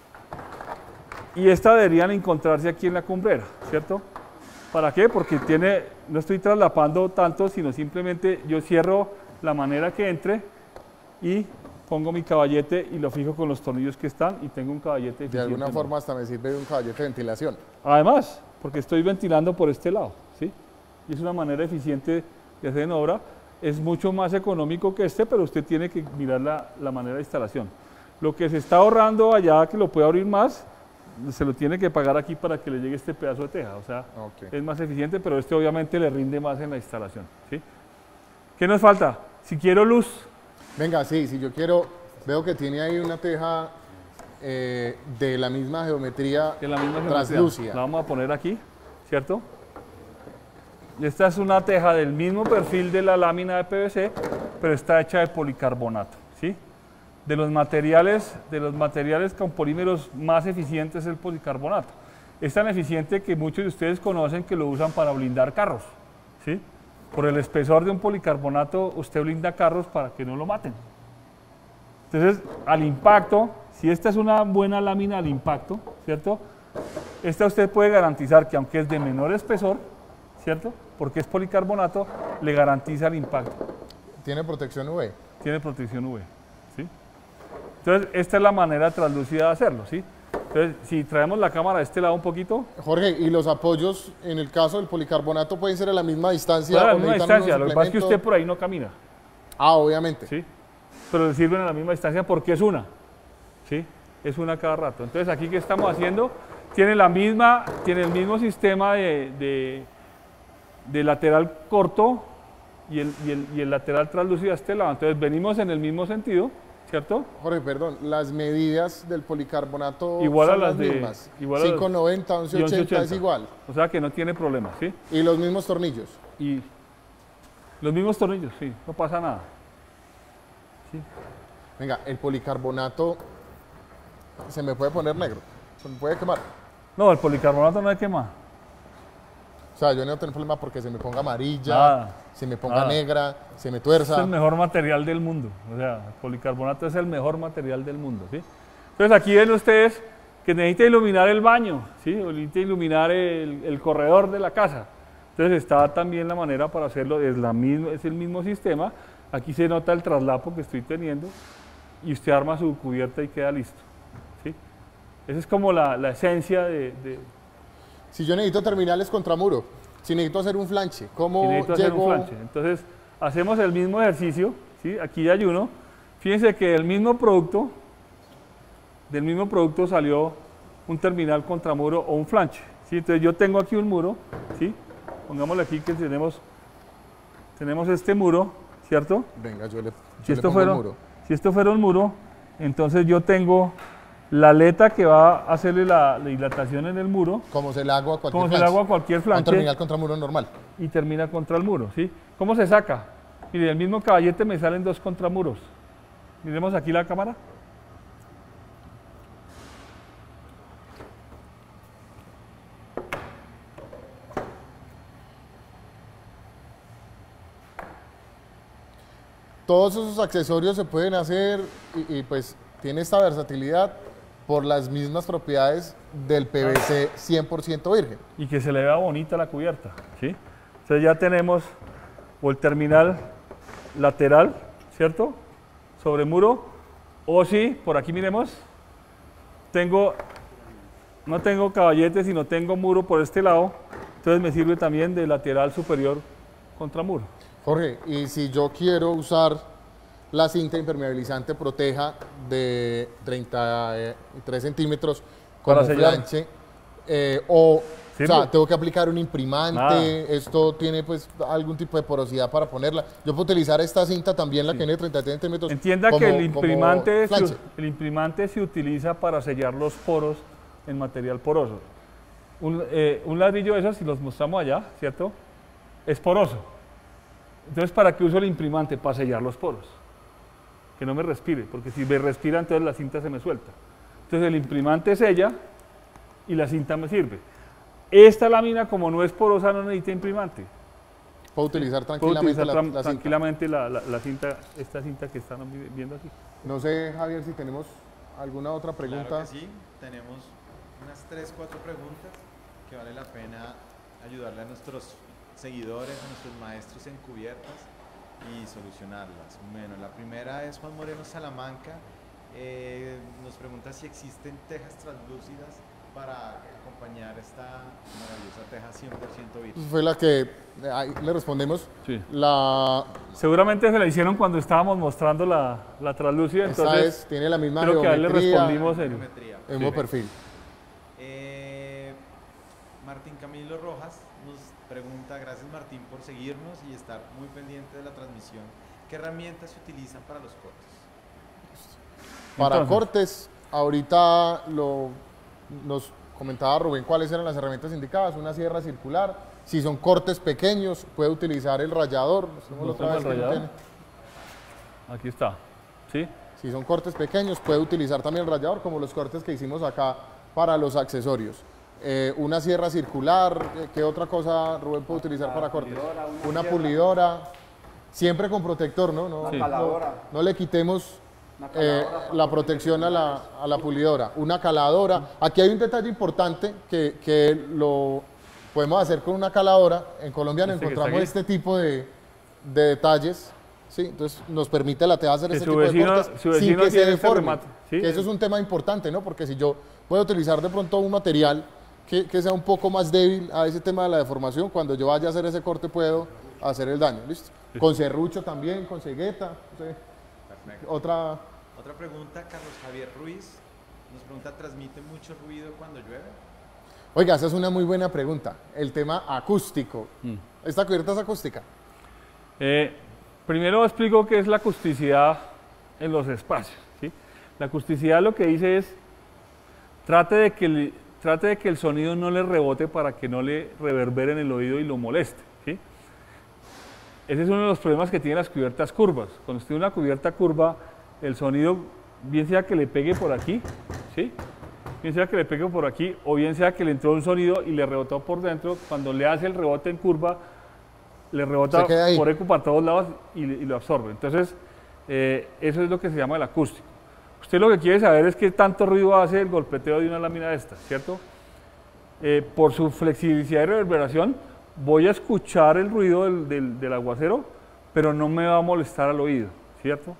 Y esta deberían encontrarse aquí en la cumbrera, ¿cierto? ¿Para qué? Porque no estoy traslapando tanto, sino simplemente yo cierro la manera que entre y pongo mi caballete y lo fijo con los tornillos que están y tengo un caballete eficiente. De alguna forma hasta me sirve de un caballete de ventilación. Además, porque estoy ventilando por este lado, ¿sí? Y es una manera eficiente de hacer en obra. Es mucho más económico que este, pero usted tiene que mirar la manera de instalación. Lo que se está ahorrando allá, que lo puede abrir más, se lo tiene que pagar aquí para que le llegue este pedazo de teja. O sea, es más eficiente, pero este obviamente le rinde más en la instalación, ¿sí? ¿Qué nos falta? Si quiero luz. Venga, sí, si yo quiero, veo que tiene ahí una teja de la misma geometría, translúcida. La vamos a poner aquí, ¿cierto? Esta es una teja del mismo perfil de la lámina de PVC, pero está hecha de policarbonato, ¿sí? De los materiales con polímeros más eficientes es el policarbonato. Es tan eficiente que muchos de ustedes conocen que lo usan para blindar carros, ¿sí? Por el espesor de un policarbonato usted blinda carros para que no lo maten. Entonces, al impacto, si esta es una buena lámina al impacto, ¿cierto? Esta usted puede garantizar que aunque es de menor espesor, ¿cierto? Porque es policarbonato, le garantiza el impacto. ¿Tiene protección UV? Tiene protección UV, ¿sí? Entonces, esta es la manera translúcida de hacerlo, ¿sí? Entonces, si traemos la cámara de este lado un poquito. Jorge, ¿y los apoyos en el caso del policarbonato pueden ser a la misma distancia? A la misma distancia, lo que pasa es que usted por ahí no camina. Ah, obviamente. Sí, pero le sirven a la misma distancia porque es una, ¿sí? Es una cada rato. Entonces, aquí, ¿qué estamos haciendo? Tiene el mismo sistema de lateral corto y el lateral translúcido a este lado. Entonces, venimos en el mismo sentido, ¿cierto? Jorge, perdón, las medidas del policarbonato igual son a las mismas. Igual 5,90, 11,80 es igual. O sea que no tiene problema, ¿sí? Y los mismos tornillos. Y los mismos tornillos, sí, no pasa nada. ¿Sí? Venga, el policarbonato se me puede poner negro, se me puede quemar. No, el policarbonato no hay quema. O sea, yo no tengo problema porque se me ponga amarilla, Nada, se me ponga nada. negra, se me Es tuerza. el mejor material del mundo. O sea, el policarbonato es el mejor material del mundo, ¿sí? Entonces aquí ven ustedes que necesita iluminar el baño, ¿sí? O necesita iluminar el corredor de la casa. Entonces está también la manera para hacerlo, es el mismo sistema. Aquí se nota el traslapo que estoy teniendo y usted arma su cubierta y queda listo, ¿sí? Esa es como la esencia de Si yo necesito terminales contramuro, si necesito hacer un flanche, y ¿cómo necesito hacer un llego? flanche. Entonces hacemos el mismo ejercicio, ¿sí? Aquí hay uno. Fíjense que del mismo producto salió un terminal contramuro o un flanche, ¿sí? Entonces yo tengo aquí un muro, ¿sí? Pongámosle aquí que tenemos este muro, ¿cierto? Venga, yo le Si esto, pongo el fuera, muro. si esto fuera un muro, entonces yo tengo la aleta que va a hacerle la dilatación en el muro, Como se le hago a cualquier como se le flanche. hago a cualquier Un flanche, terminal contramuro normal. y termina contra el muro, ¿sí? ¿Cómo se saca? Mire, del mismo caballete me salen dos contramuros. Miremos aquí la cámara. Todos esos accesorios se pueden hacer y pues tiene esta versatilidad por las mismas propiedades del PVC 100% virgen. Y que se le vea bonita la cubierta, ¿sí? Entonces ya tenemos o el terminal lateral, ¿cierto? Sobre muro, o si, por aquí miremos, no tengo caballete, sino tengo muro por este lado, entonces me sirve también de lateral superior contra muro. Jorge, y si yo quiero usar la cinta impermeabilizante Proteja de 33 centímetros como Para sellar. flanche, o Sirve. sea, tengo que aplicar un imprimante, Nada. esto tiene pues algún tipo de porosidad para ponerla. Yo puedo utilizar esta cinta también, la que tiene 33 centímetros. Entienda como- que como el imprimante se utiliza para sellar los poros en material poroso. Un ladrillo de esos, si los mostramos allá, ¿cierto? Es poroso. Entonces, ¿para qué uso el imprimante? Para sellar los poros. Que no me respire, porque si me respira, entonces la cinta se me suelta. Entonces, el imprimante sella y la cinta me sirve. Esta lámina, como no es porosa, no necesita imprimante. Puedo utilizar Puedo tranquilamente utilizar la cinta. tranquilamente la cinta, esta cinta que están viendo aquí. No sé, Javier, si tenemos alguna otra pregunta. Claro que sí, tenemos unas 3, 4 preguntas que vale la pena ayudarle a nuestros seguidores, a nuestros maestros en cubiertas y solucionarlas. Bueno, la primera es Juan Moreno Salamanca, nos pregunta si existen tejas translúcidas para acompañar esta maravillosa teja 100% virgen. Fue la que ahí le respondemos. Sí. La, Seguramente se la hicieron cuando estábamos mostrando la translúcida, esta entonces tiene la misma creo que a él le geometría, respondimos el... Geometría. el mismo perfil. Martín Camilo Rojas nos pregunta, gracias Martín por seguirnos y estar muy pendiente de la transmisión. ¿Qué herramientas se utilizan para los cortes? Para Entonces. cortes, ahorita nos comentaba Rubén cuáles eran las herramientas indicadas. Una sierra circular. Si son cortes pequeños, puede utilizar el rallador. Mostremos la otra ¿Mostramos vez el que no rallador? tiene. Aquí está, ¿sí? Si son cortes pequeños, puede utilizar también el rallador, como los cortes que hicimos acá para los accesorios. Una sierra circular, ¿qué otra cosa Rubén puede utilizar para cortes? Una pulidora, siempre con protector, ¿no? No, Sí. no le quitemos la protección a la pulidora. Una caladora. Aquí hay un detalle importante que lo podemos hacer con una caladora. En Colombia no Este que está encontramos aquí. este tipo de detalles. ¿Sí? Entonces nos permite la teja hacer Que ese su tipo de vecino- cortes su sin vecino que se tiene este deforme. remate, ¿sí? Que eso es un tema importante, ¿no? Porque si yo puedo utilizar de pronto un material que sea un poco más débil a ese tema de la deformación, cuando yo vaya a hacer ese corte puedo hacer el daño, ¿listo? Con serrucho también, con cegueta. ¿Sí? Perfecto. Otra, Otra pregunta, Carlos Javier Ruiz nos pregunta, ¿transmite mucho ruido cuando llueve? oiga, esa es una muy buena pregunta. El tema acústico. ¿Esta cubierta es acústica? Primero explico qué es la acusticidad en los espacios, ¿sí? La acusticidad lo que dice es, trate de que el sonido no le rebote para que no le reverbere en el oído y lo moleste, ¿sí? Ese es uno de los problemas que tienen las cubiertas curvas. Cuando usted tiene una cubierta curva, el sonido, bien sea que le pegue por aquí, ¿sí? bien sea que le pegue por aquí o bien sea que le entró un sonido y le rebotó por dentro, cuando le hace el rebote en curva, le rebota por eco para todos lados y lo absorbe. Entonces, eso es lo que se llama el acústico. Usted lo que quiere saber es qué tanto ruido hace el golpeteo de una lámina de esta, ¿cierto? Por su flexibilidad y reverberación, voy a escuchar el ruido del aguacero, pero no me va a molestar al oído, ¿cierto?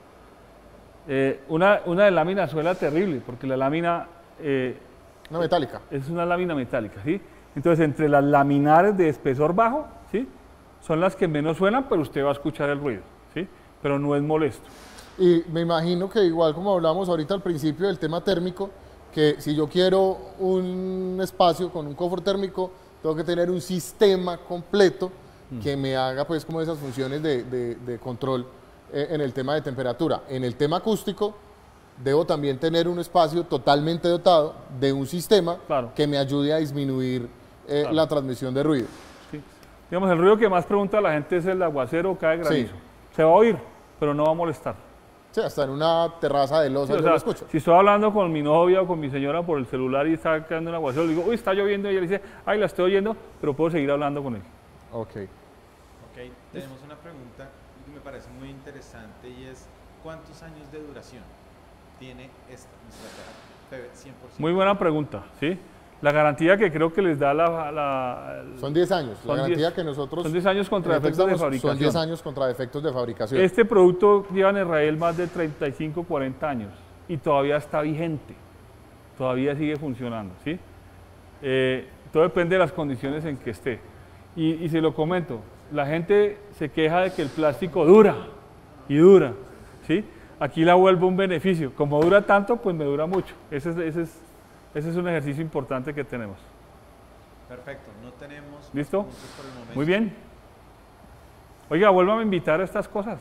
Una de lámina suena terrible, porque la lámina... una metálica. Es una lámina metálica, ¿sí? Entonces, entre las laminares de espesor bajo, ¿sí? Son las que menos suenan, pero usted va a escuchar el ruido, ¿sí? Pero no es molesto. Y me imagino que igual como hablábamos ahorita al principio del tema térmico, que si yo quiero un espacio con un confort térmico, tengo que tener un sistema completo que me haga pues como esas funciones de control en el tema de temperatura. En el tema acústico, debo también tener un espacio totalmente dotado de un sistema que me ayude a disminuir la transmisión de ruido. Sí. Digamos, el ruido que más pregunta la gente es el aguacero o cae granizo. Sí. Se va a oír, pero no va a molestar. Sí, hasta en una terraza de losa yo lo escucho. Si estoy hablando con mi novia o con mi señora por el celular y está cayendo un aguacero, le digo, uy, está lloviendo, y ella dice, ay, la estoy oyendo, pero puedo seguir hablando con él. Ok. Tenemos una pregunta que me parece muy interesante y es, ¿cuántos años de duración tiene nuestra caja 100%? Muy buena pregunta, ¿sí? La garantía que creo que les da son 10 años. La garantía que nosotros... Son 10 años contra defectos de fabricación. Son 10 años contra defectos de fabricación. Este producto lleva en Israel más de 35, 40 años y todavía está vigente. Todavía sigue funcionando, ¿sí? Todo depende de las condiciones en que esté. Y se lo comento, la gente se queja de que el plástico dura y dura, ¿sí? Aquí la vuelvo un beneficio. Como dura tanto, pues me dura mucho. Ese es un ejercicio importante que tenemos. Perfecto, no tenemos... ¿Listo? Por el momento. Muy bien. Oiga, vuélvame a invitar a estas cosas.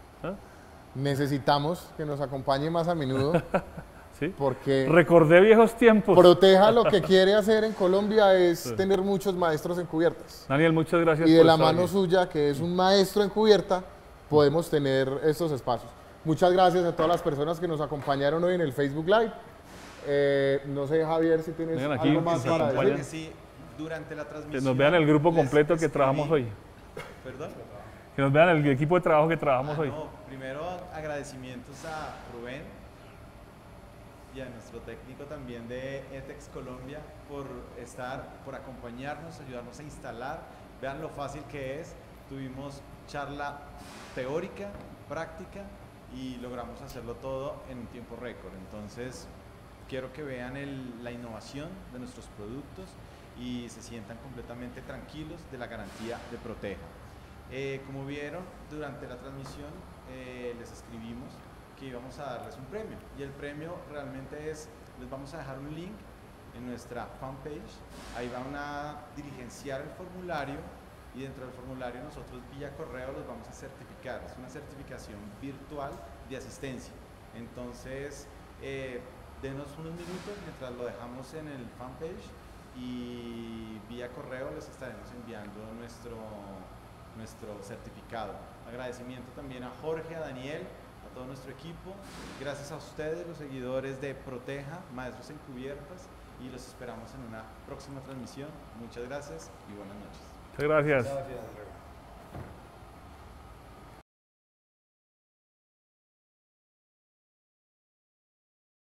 Necesitamos que nos acompañe más a menudo. ¿Sí? Porque recordé viejos tiempos. Proteja lo que quiere hacer en Colombia es tener muchos maestros en cubiertas. Daniel, muchas gracias. Y de la mano suya, que es un maestro en cubierta, podemos tener estos espacios. Muchas gracias a todas las personas que nos acompañaron hoy en el Facebook Live. No sé, Javier, si tienes algo más para decir. Sí, durante la transmisión. Que nos vean el grupo completo que trabajamos hoy. ¿Perdón? Que nos vean el equipo de trabajo que trabajamos hoy. No, primero agradecimientos a Rubén y a nuestro técnico también de ETEX Colombia por acompañarnos, ayudarnos a instalar. Vean lo fácil que es. Tuvimos charla teórica, práctica y logramos hacerlo todo en un tiempo récord. Entonces, quiero que vean la innovación de nuestros productos y se sientan completamente tranquilos de la garantía de Proteja. Como vieron durante la transmisión, les escribimos que íbamos a darles un premio y el premio realmente les vamos a dejar un link en nuestra fanpage. Ahí van a diligenciar el formulario y dentro del formulario nosotros vía correo los vamos a certificar. Es una certificación virtual de asistencia. Entonces, denos unos minutos mientras lo dejamos en el fanpage y vía correo les estaremos enviando nuestro certificado. Agradecimiento también a Jorge, a Daniel, a todo nuestro equipo. Gracias a ustedes, los seguidores de Proteja, Maestros en Cubiertas, y los esperamos en una próxima transmisión. Muchas gracias y buenas noches. Muchas gracias. Gracias.